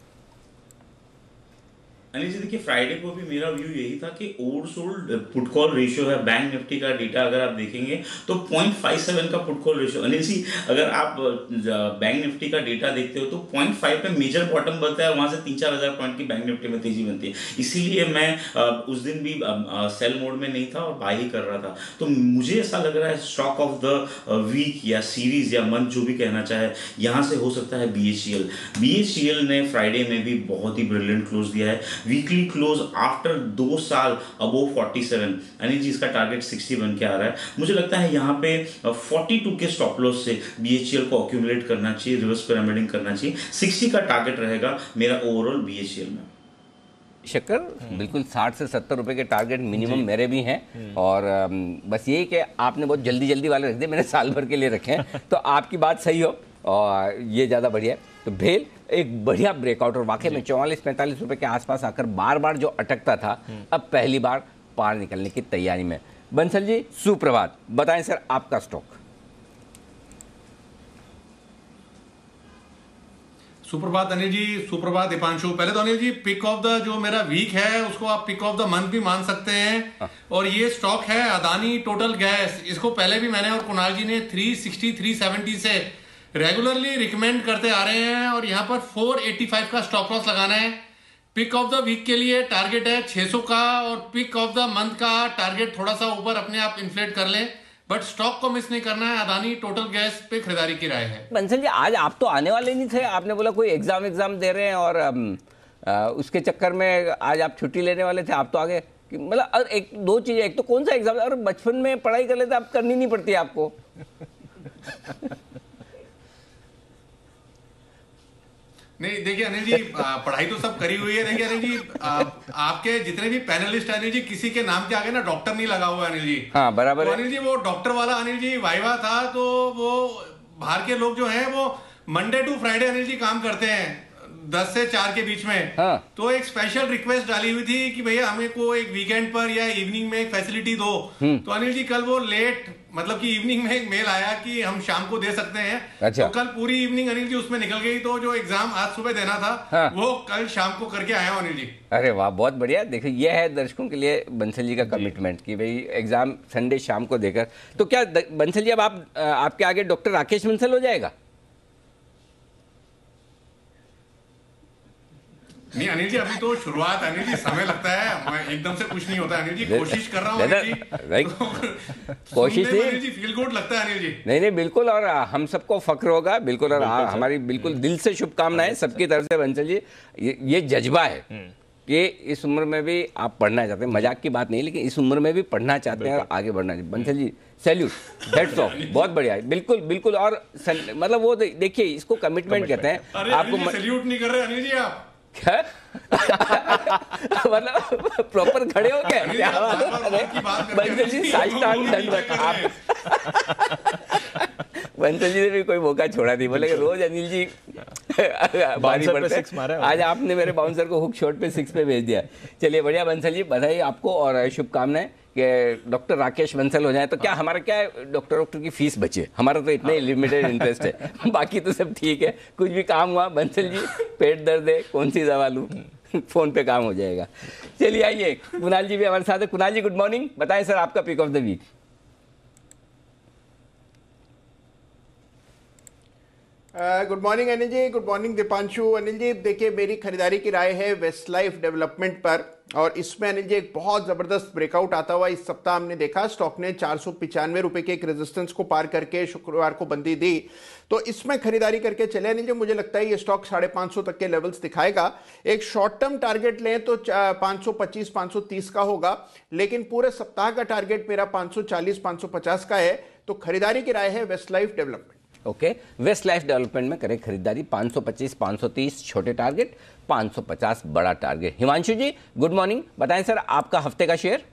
Anil ji देखिए, फ्राइडे को भी मेरा व्यू यही था कि ओवरसोल्ड पुट कॉल रेशियो है। बैंक निफ्टी का डेटा अगर आप देखेंगे तो पॉइंट फाइव सेवन का put call ratio. Anil ji अगर आप बैंक निफ्टी का डेटा देखते हो तो पॉइंट फाइव पे मेजर बॉटम बनता है, वहां से तीन चार हजार पॉइंट की बैंक निफ्टी में तेजी बनती है। इसीलिए मैं उस दिन भी सेल मोड में नहीं था और बाय ही कर रहा था। तो मुझे ऐसा लग रहा है स्टॉक ऑफ द वीक या सीरीज या मंथ जो भी कहना चाहे, यहाँ से हो सकता है B H E L. B H E L ने फ्राइडे में भी बहुत ही ब्रिलियंट क्लोज दिया है, वीकली क्लोज आफ्टर दो साल above forty seven. Anil ji इसका टारगेट सिक्सटी बन के आ रहा है। मुझे लगता है यहाँ पे फोर्टी टू के स्टॉप लॉस से बी एच ई एल को अक्यूमुलेट करना चाहिए, रिवर्स पिरामिडिंग करना चाहिए। सिक्सटी का टारगेट रहेगा मेरा overall B H E L में। शक्कर बिल्कुल साठ से सत्तर रुपए के टारगेट मिनिमम मेरे भी हैं, और बस यही कि आपने बहुत जल्दी जल्दी वाले रख दिए, मैंने साल भर के लिए रखे हैं। तो आपकी बात सही हो और ये ज़्यादा बढ़िया है। तो भेल एक बढ़िया ब्रेकआउट, और वाकई में चौवालीस पैंतालीस रुपए के आसपास आकर बार बार जो अटकता था, अब पहली बार पार निकलने की तैयारी में। बंसल जी सुप्रभात, बताएं सर आपका स्टॉक। सुप्रभात अनिल जी, सुप्रभात दीपांशु। पहले तो Anil ji, pick of the जो मेरा वीक है उसको आप पिक ऑफ द मंथ भी मान सकते हैं। और ये स्टॉक है अदानी टोटल गैस। इसको पहले भी मैंने और कुणाल जी ने थ्री सिक्सटी थ्री सेवेंटी से रेगुलरली रिकमेंड करते आ रहे हैं, और यहाँ पर फोर एटी फाइव का स्टॉप लॉस लगाना है। पिक ऑफ द वीक के लिए टारगेट है छह सौ का, और पिक ऑफ द मंथ का टारगेट थोड़ा सा ऊपर अपने आप इन्फ्लेट कर लें, बट स्टॉक को मिस नहीं करना है। अदानी टोटल गैस पे खरीदारी की राय है। बंसल जी आज आप तो आने वाले नहीं थे, आपने बोला कोई एग्जाम एग्जाम दे रहे हैं, और आ, उसके चक्कर में आज आप छुट्टी लेने वाले थे, आप तो आगे। मतलब एक दो चीजें, एक तो कौन सा एग्जाम, और बचपन में पढ़ाई कर लेते, अब करनी नहीं पड़ती आपको। नहीं देखिए अनिल जी, पढ़ाई तो सब करी हुई है। देखिए अनिल जी, आ, आपके जितने भी पैनलिस्ट अनिल जी, किसी के नाम के आगे ना डॉक्टर नहीं लगा हुआ है अनिल जी। हाँ बराबर तो है। अनिल जी वो डॉक्टर वाला अनिल जी वाइवा था, तो वो बाहर के लोग जो हैं वो Monday to Friday Anil ji काम करते हैं दस से चार के बीच में। हाँ। तो एक स्पेशल रिक्वेस्ट डाली हुई थी कि भैया हमें को एक वीकेंड पर या इवनिंग में एक फैसिलिटी दो। तो अनिल जी कल वो लेट, मतलब कि इवनिंग में एक मेल आया कि हम शाम को दे सकते हैं। अच्छा। तो कल पूरी इवनिंग अनिल जी उसमें निकल गई, तो जो एग्जाम आज सुबह देना था हाँ। वो कल शाम को करके आया अनिल जी। अरे वाह, बहुत बढ़िया। देखिए ये है दर्शकों के लिए बंसल जी का कमिटमेंट कि भाई एग्जाम संडे शाम को देकर। तो क्या बंसल जी अब आप आपके आगे डॉक्टर राकेश बंसल हो जाएगा? नहीं अनिल जी, अभी तो शुरुआत अनिल जी, समय लगता है, मैं एकदम से कुछ नहीं होता अनिल जी। कोशिश कर रहा हूँ अनिल जी। कोशिश नहीं, अनिल जी फील गुड लगता है अनिल जी। नहीं नहीं बिल्कुल, और हम सबको फक्र होगा बिल्कुल, और हमारी बिल्कुल दिल से शुभकामनाएं सबकी तरफ से बंसल जी। ये, ये जज्बा है कि इस उम्र में भी आप पढ़ना चाहते हैं, मजाक की बात नहीं, लेकिन इस उम्र में भी पढ़ना चाहते हैं और आगे बढ़ना चाहिए। Bansal ji salute, that's all, बहुत बढ़िया है, बिल्कुल बिल्कुल। और मतलब वो देखिए इसको कमिटमेंट कहते हैं। आपको सैल्यूट नहीं कर रहे अनिल जी आप? क्या मतलब प्रॉपर खड़े हो क्या? क्या बंसल जी साष्टांग दंडवत। आप बंसल जी ने भी कोई मौका छोड़ा नहीं, बोले रोज अनिल जी बारी पड़ते हैं, आज आपने मेरे बाउंसर को हुक शॉट पे सिक्स पे भेज दिया। चलिए बढ़िया बंसल जी, बधाई आपको और शुभकामनाएं कि डॉक्टर राकेश बंसल हो जाए। तो क्या हमारा क्या है, डॉक्टर डॉक्टर की फीस बचे, हमारा तो इतना ही लिमिटेड इंटरेस्ट है, बाकी तो सब ठीक है। कुछ भी काम हुआ बंसल जी, पेट दर्द है कौन सी दवा लूं, फोन पे काम हो जाएगा। चलिए आइए, कुणाल जी भी हमारे साथ है। कुणाल जी गुड मॉर्निंग, बताएं सर आपका pick of the week. Good morning Anil ji, good morning Deepanshu. Anil ji देखिए, मेरी खरीदारी की राय है वेस्ट लाइफ डेवलपमेंट पर, और इसमें अनिल जी एक बहुत जबरदस्त ब्रेकआउट आता हुआ इस सप्ताह हमने देखा। स्टॉक ने चार सौ पिचानवे रुपए के एक रेजिस्टेंस को पार करके शुक्रवार को बंदी दी, तो इसमें खरीदारी करके चले अनिल जी। मुझे लगता है ये स्टॉक साढ़े पाँच सौ तक के लेवल्स दिखाएगा। एक शॉर्ट टर्म टारगेट लें तो पाँच सौ पच्चीस पाँच सौ तीस का होगा, लेकिन पूरे सप्ताह का टारगेट मेरा पाँच सौ चालीस पाँच सौ पचास का है। तो खरीदारी की राय है Westlife Development. Okay okay. Westlife Development में करें खरीदारी, पाँच सौ पच्चीस पाँच सौ तीस छोटे टारगेट, पाँच सौ पचास बड़ा टारगेट। हिमांशु जी गुड मॉर्निंग, बताएं सर आपका हफ्ते का शेयर।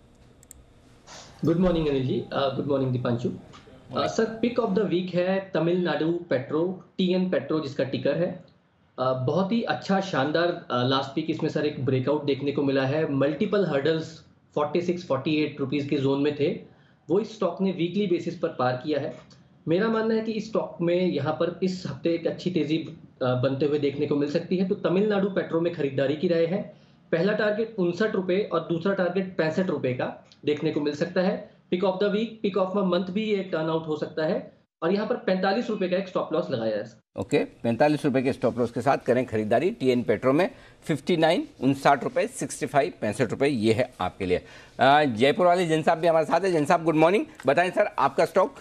Good morning Anil ji, good morning Deepanshu. Sir pick of the week है तमिलनाडु पेट्रो, टीएन पेट्रो जिसका टिकर है। uh, बहुत ही अच्छा शानदार लास्ट वीक इसमें सर एक ब्रेकआउट देखने को मिला है। मल्टीपल हर्डल्स छियालीस अड़तालीस रुपीस के जोन में थे, वो इस स्टॉक ने वीकली बेसिस पर पार किया है। मेरा मानना है कि इस स्टॉक में यहाँ पर इस हफ्ते एक अच्छी तेजी बनते हुए देखने को मिल सकती है, तो तमिलनाडु पेट्रो में खरीदारी की राय है। पहला टारगेट उनसठ रुपए और दूसरा टारगेट पैंसठ रुपए का देखने को मिल सकता है। Pick of the week, pick of month भी ये टर्न आउट हो सकता है, और यहाँ पर पैंतालीस रुपए का एक स्टॉप लॉस लगाया है। ओके okay, पैंतालीस रुपए के स्टॉप लॉस के साथ करें खरीदारी टीएन पेट्रो में। फिफ्टी नाइन उनसाठ रुपए, सिक्सटी फाइव पैंसठ रुपए, ये है आपके लिए। जयपुर वाले जैन साहब भी हमारे साथ है। जैन साहब गुड मॉर्निंग, बताएं सर आपका स्टॉक।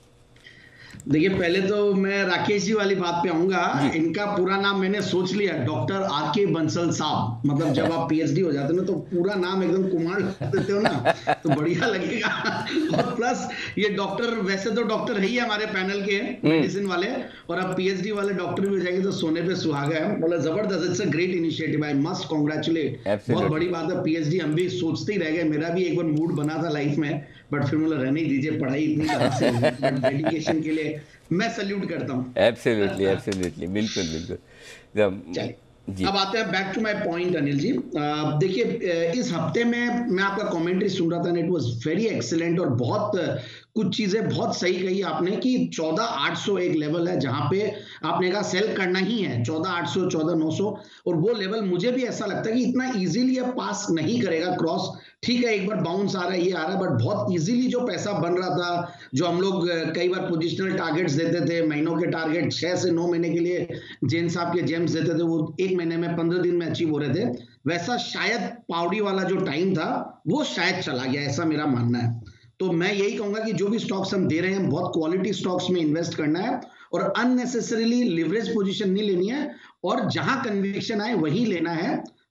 देखिए पहले तो मैं राकेश जी वाली बात पे आऊंगा। इनका पूरा नाम मैंने सोच लिया, डॉक्टर आर के बंसल साहब। मतलब जब आप पीएचडी हो जाते हो ना तो पूरा नाम एकदम कुमार देते हो ना, तो बढ़िया लगेगा। और प्लस ये डॉक्टर, वैसे तो डॉक्टर है ही हमारे पैनल के मेडिसिन वाले, और अब पीएचडी वाले डॉक्टर भी हो जाएंगे तो सोने पे सुहागा है। मतलब जबरदस्त, it's a great initiative, I must congratulate. बहुत बड़ी बात है, पीएचडी हम भी सोचते ही रह गए। मेरा भी एक बार मूड बना था लाइफ में, बट फिर मतलब रहने दीजिए, पढ़ाई इतनी तरह से, बट डेडिकेशन के लिए मैं सल्यूट करता हूँ। एब्सोल्युटली एब्सोल्युटली, बिल्कुल बिल्कुल। चलिए अब आते हैं back to my point Anil ji. देखिए इस हफ्ते में मैं आपका कमेंट्री सुन रहा था, इट वाज वेरी एक्सीलेंट, और बहुत कुछ चीजें बहुत सही कही आपने कि चौदह आठ सौ एक लेवल है जहां पे आपने कहा सेल करना ही है, चौदह आठ सौ चौदह नौ सौ, और वो लेवल मुझे भी ऐसा लगता है कि इतना इजीली अब पास नहीं करेगा क्रॉस। ठीक है एक बार बाउंस आ रहा है, ये आ रहा है, बट बहुत इजीली जो पैसा बन रहा था, जो हम लोग कई बार पोजिशनल टारगेट्स देते थे, महीनों के टारगेट छह से नौ महीने के लिए जैन साहब के जेम्स देते थे, वो एक महीने में पंद्रह दिन में अचीव हो रहे थे, वैसा शायद पाउडी वाला जो टाइम था वो शायद चला गया, ऐसा मेरा मानना है। तो मैं यही कहूंगा कि जो भी स्टॉक्स हम दे रहे हैं बहुत क्वालिटी स्टॉक्स में इन्वेस्ट करना है, और अननेसेसरीली लिवरेज पोजीशन नहीं लेनी है, और जहां कन्विक्शन आए वही लेना है।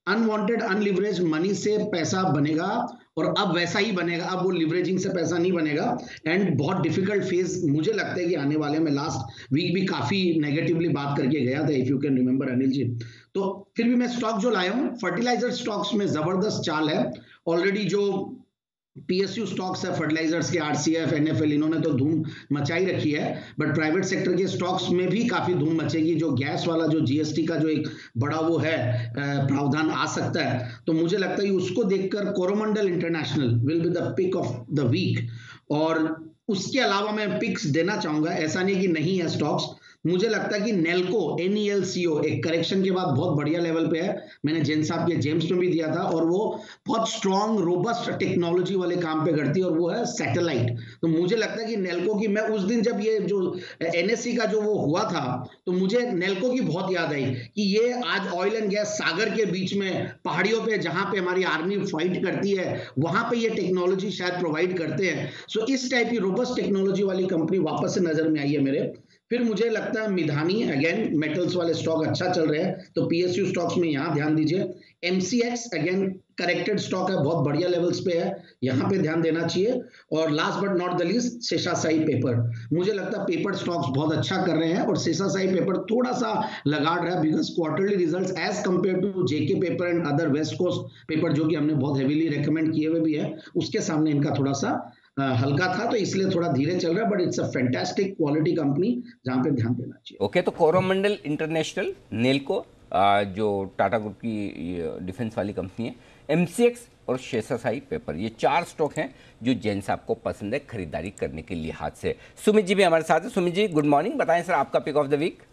अनवांटेड अनलिवरेज मनी से पैसा बनेगा और अब वैसा ही बनेगा, अब वो लिवरेजिंग से पैसा नहीं बनेगा एंड बहुत डिफिकल्ट फेज मुझे लगता है कि आने वाले में। लास्ट वीक भी काफी नेगेटिवली बात करके गया था, if you can remember Anil ji. तो फिर भी मैं स्टॉक जो लाया हूं, फर्टिलाइजर स्टॉक्स में जबरदस्त चाल है। ऑलरेडी जो पीएसयू स्टॉक्स है फर्टिलाइजर्स के, आरसीएफ, एनएफएल, इन्होंने तो धूम मचाई रखी है, बट प्राइवेट सेक्टर के स्टॉक्स में भी काफी धूम मचेगी। जो गैस वाला जो जीएसटी का जो एक बड़ा वो है प्रावधान आ सकता है, तो मुझे लगता है उसको देखकर Coromandel International will be the pick of the week. और उसके अलावा मैं पिक्स देना चाहूंगा, ऐसा नहीं कि नहीं है स्टॉक्स, मुझे लगता है कि Nelco N E L C O एक करेक्शन के बाद बहुत बढ़िया लेवल पे है। मैंने जेन साहब के जेम्स में भी दिया था, और वो बहुत स्ट्रॉन्ग रोबस्ट टेक्नोलॉजी वाले काम पे करती है, और वो है सैटेलाइट। तो मुझे लगता है कि नेल्को की, मैं उस दिन जब ये जो एन एस सी का जो वो हुआ था, तो मुझे नेल्को की बहुत याद आई कि ये आज ऑयल एंड गैस सागर के बीच में पहाड़ियों पे जहां पे हमारी आर्मी फाइट करती है, वहां पे ये टेक्नोलॉजी शायद प्रोवाइड करते हैं। सो इस टाइप की रोबस्ट टेक्नोलॉजी वाली कंपनी वापस से नजर में आई है मेरे। फिर मुझे लगता है मिधानी, अगेन मेटल्स वाले स्टॉक अच्छा चल रहे हैं, तो पीएसयू स्टॉक्स में यहां ध्यान दीजिए। एमसीएक्स अगेन करेक्टेड स्टॉक है, बहुत बढ़िया लेवल्स पे है, यहां पे ध्यान देना चाहिए। और last but not the least Seshasayee paper, मुझे लगता है पेपर स्टॉक्स बहुत अच्छा कर रहे हैं, और शेषाशाही पेपर थोड़ा सा लगाड़ रहा है because quarterly results as compared to JK paper and other West Coast paper जो कि हमने बहुत हेवीली रेकमेंड किए हुए भी है, उसके सामने इनका थोड़ा सा हल्का था, तो इसलिए थोड़ा धीरे चल रहा है, but it's a fantastic quality company जहां पे ध्यान देना चाहिए। ओके okay, तो कोरोमंडल इंटरनेशनल, नेल्को जो टाटा ग्रुप की डिफेंस वाली कंपनी है, एमसीएक्स और शेषाशाही पेपर, ये चार स्टॉक हैं जो जैन साहब को पसंद है खरीदारी करने के लिहाज से। सुमित जी भी हमारे साथ है। सुमित जी गुड मॉर्निंग, बताएं सर आपका pick of the week.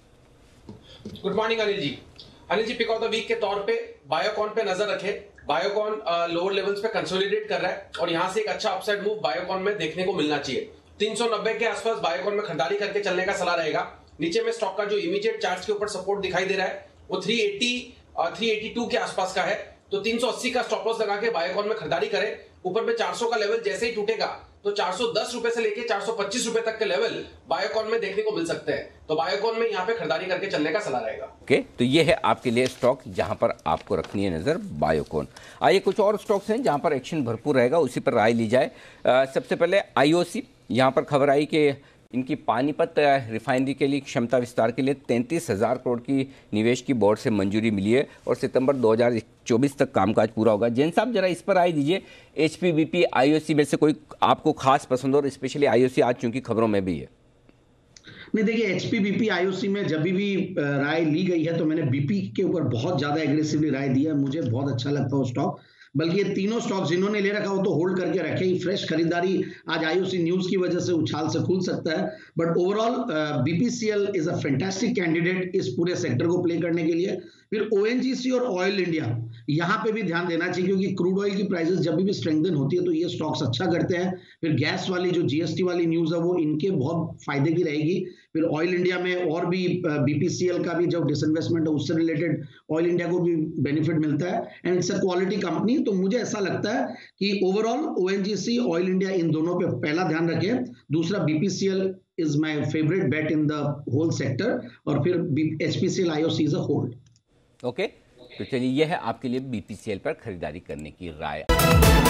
Good morning Anil ji. Anil ji, pick of the week के तौर पे बायोकॉन पे नजर रखें। बायोकॉन लोअर लेवल्स पे कंसोलिडेट कर रहा है, और यहां से एक अच्छा अपसाइड मूव बायोकॉन में देखने को मिलना चाहिए। तीन सौ नब्बे के आसपास बायोकॉन में खरीदारी करके चलने का सलाह रहेगा। नीचे में स्टॉक का जो इमीडिएट चार्ट के ऊपर सपोर्ट दिखाई दे रहा है वो तीन सौ अस्सी और तीन सौ बयासी के आसपास का है, तो तीन सौ अस्सी का स्टॉप लॉस लगा के बायोकॉन में खरीदारी करें। ऊपर में चार सौ का लेवल जैसे ही टूटेगा तो चार सौ दस रुपए से लेके चार सौ पच्चीस रुपए तक के लेवल बायोकॉन में देखने को मिल सकते हैं, तो बायोकॉन में यहाँ पे खरीदारी करके चलने का सलाह रहेगा। ओके okay, तो ये है आपके लिए स्टॉक जहां पर आपको रखनी है नजर, बायोकॉन। आइए कुछ और स्टॉक्स हैं जहां पर एक्शन भरपूर रहेगा, उसी पर राय ली जाए। आ, सबसे पहले आईओसी, यहाँ पर खबर आई कि इनकी पानीपत रिफाइनरी के लिए क्षमता विस्तार के लिए तैंतीस हजार करोड़ की निवेश की बोर्ड से मंजूरी मिली है, और सितंबर दो हज़ार चौबीस तक कामकाज पूरा होगा। जैन साहब जरा इस पर राय दीजिए, एचपीबीपी आईओसी में से कोई आपको खास पसंद, और स्पेशली आईओसी आज चूंकि खबरों में भी है। नहीं देखिए, एचपीबीपी आईओसी में जब भी राय ली गई है तो मैंने बीपी के ऊपर बहुत ज्यादा एग्रेसिवली राय दी है, मुझे बहुत अच्छा लगता है वो स्टॉक। बल्कि ये तीनों स्टॉक जिन्होंने ले रखा हो तो होल्ड करके रखे ही, फ्रेश खरीदारी आज आईओसी न्यूज की वजह से उछाल से खुल सकता है, but overall BPCL is a fantastic candidate इस पूरे सेक्टर को प्ले करने के लिए। फिर ओएनजीसी और ऑयल इंडिया, यहाँ पे भी ध्यान देना चाहिए क्योंकि क्रूड ऑयल की प्राइसेस जब भी स्ट्रेंथन होती है तो ये स्टॉक्स अच्छा करते हैं। फिर गैस वाली जो जीएसटी वाली न्यूज है वो इनके बहुत फायदे की रहेगी। फिर ऑयल इंडिया में और भी बीपीसीएल का भी जो डिसइन्वेस्टमेंट है उससे रिलेटेड ऑयल इंडिया को भी बेनिफिट मिलता है, and it's a quality company. तो मुझे ऐसा लगता है कि ओवरऑल ओएनजीसी, ऑयल इंडिया, इन दोनों पे पहला ध्यान रखें। दूसरा BPCL is my favourite bet in the whole sector, और फिर HPCL IOC is a hold. Okay, तो चलिए यह है आपके लिए बीपीसीएल पर खरीदारी करने की राय।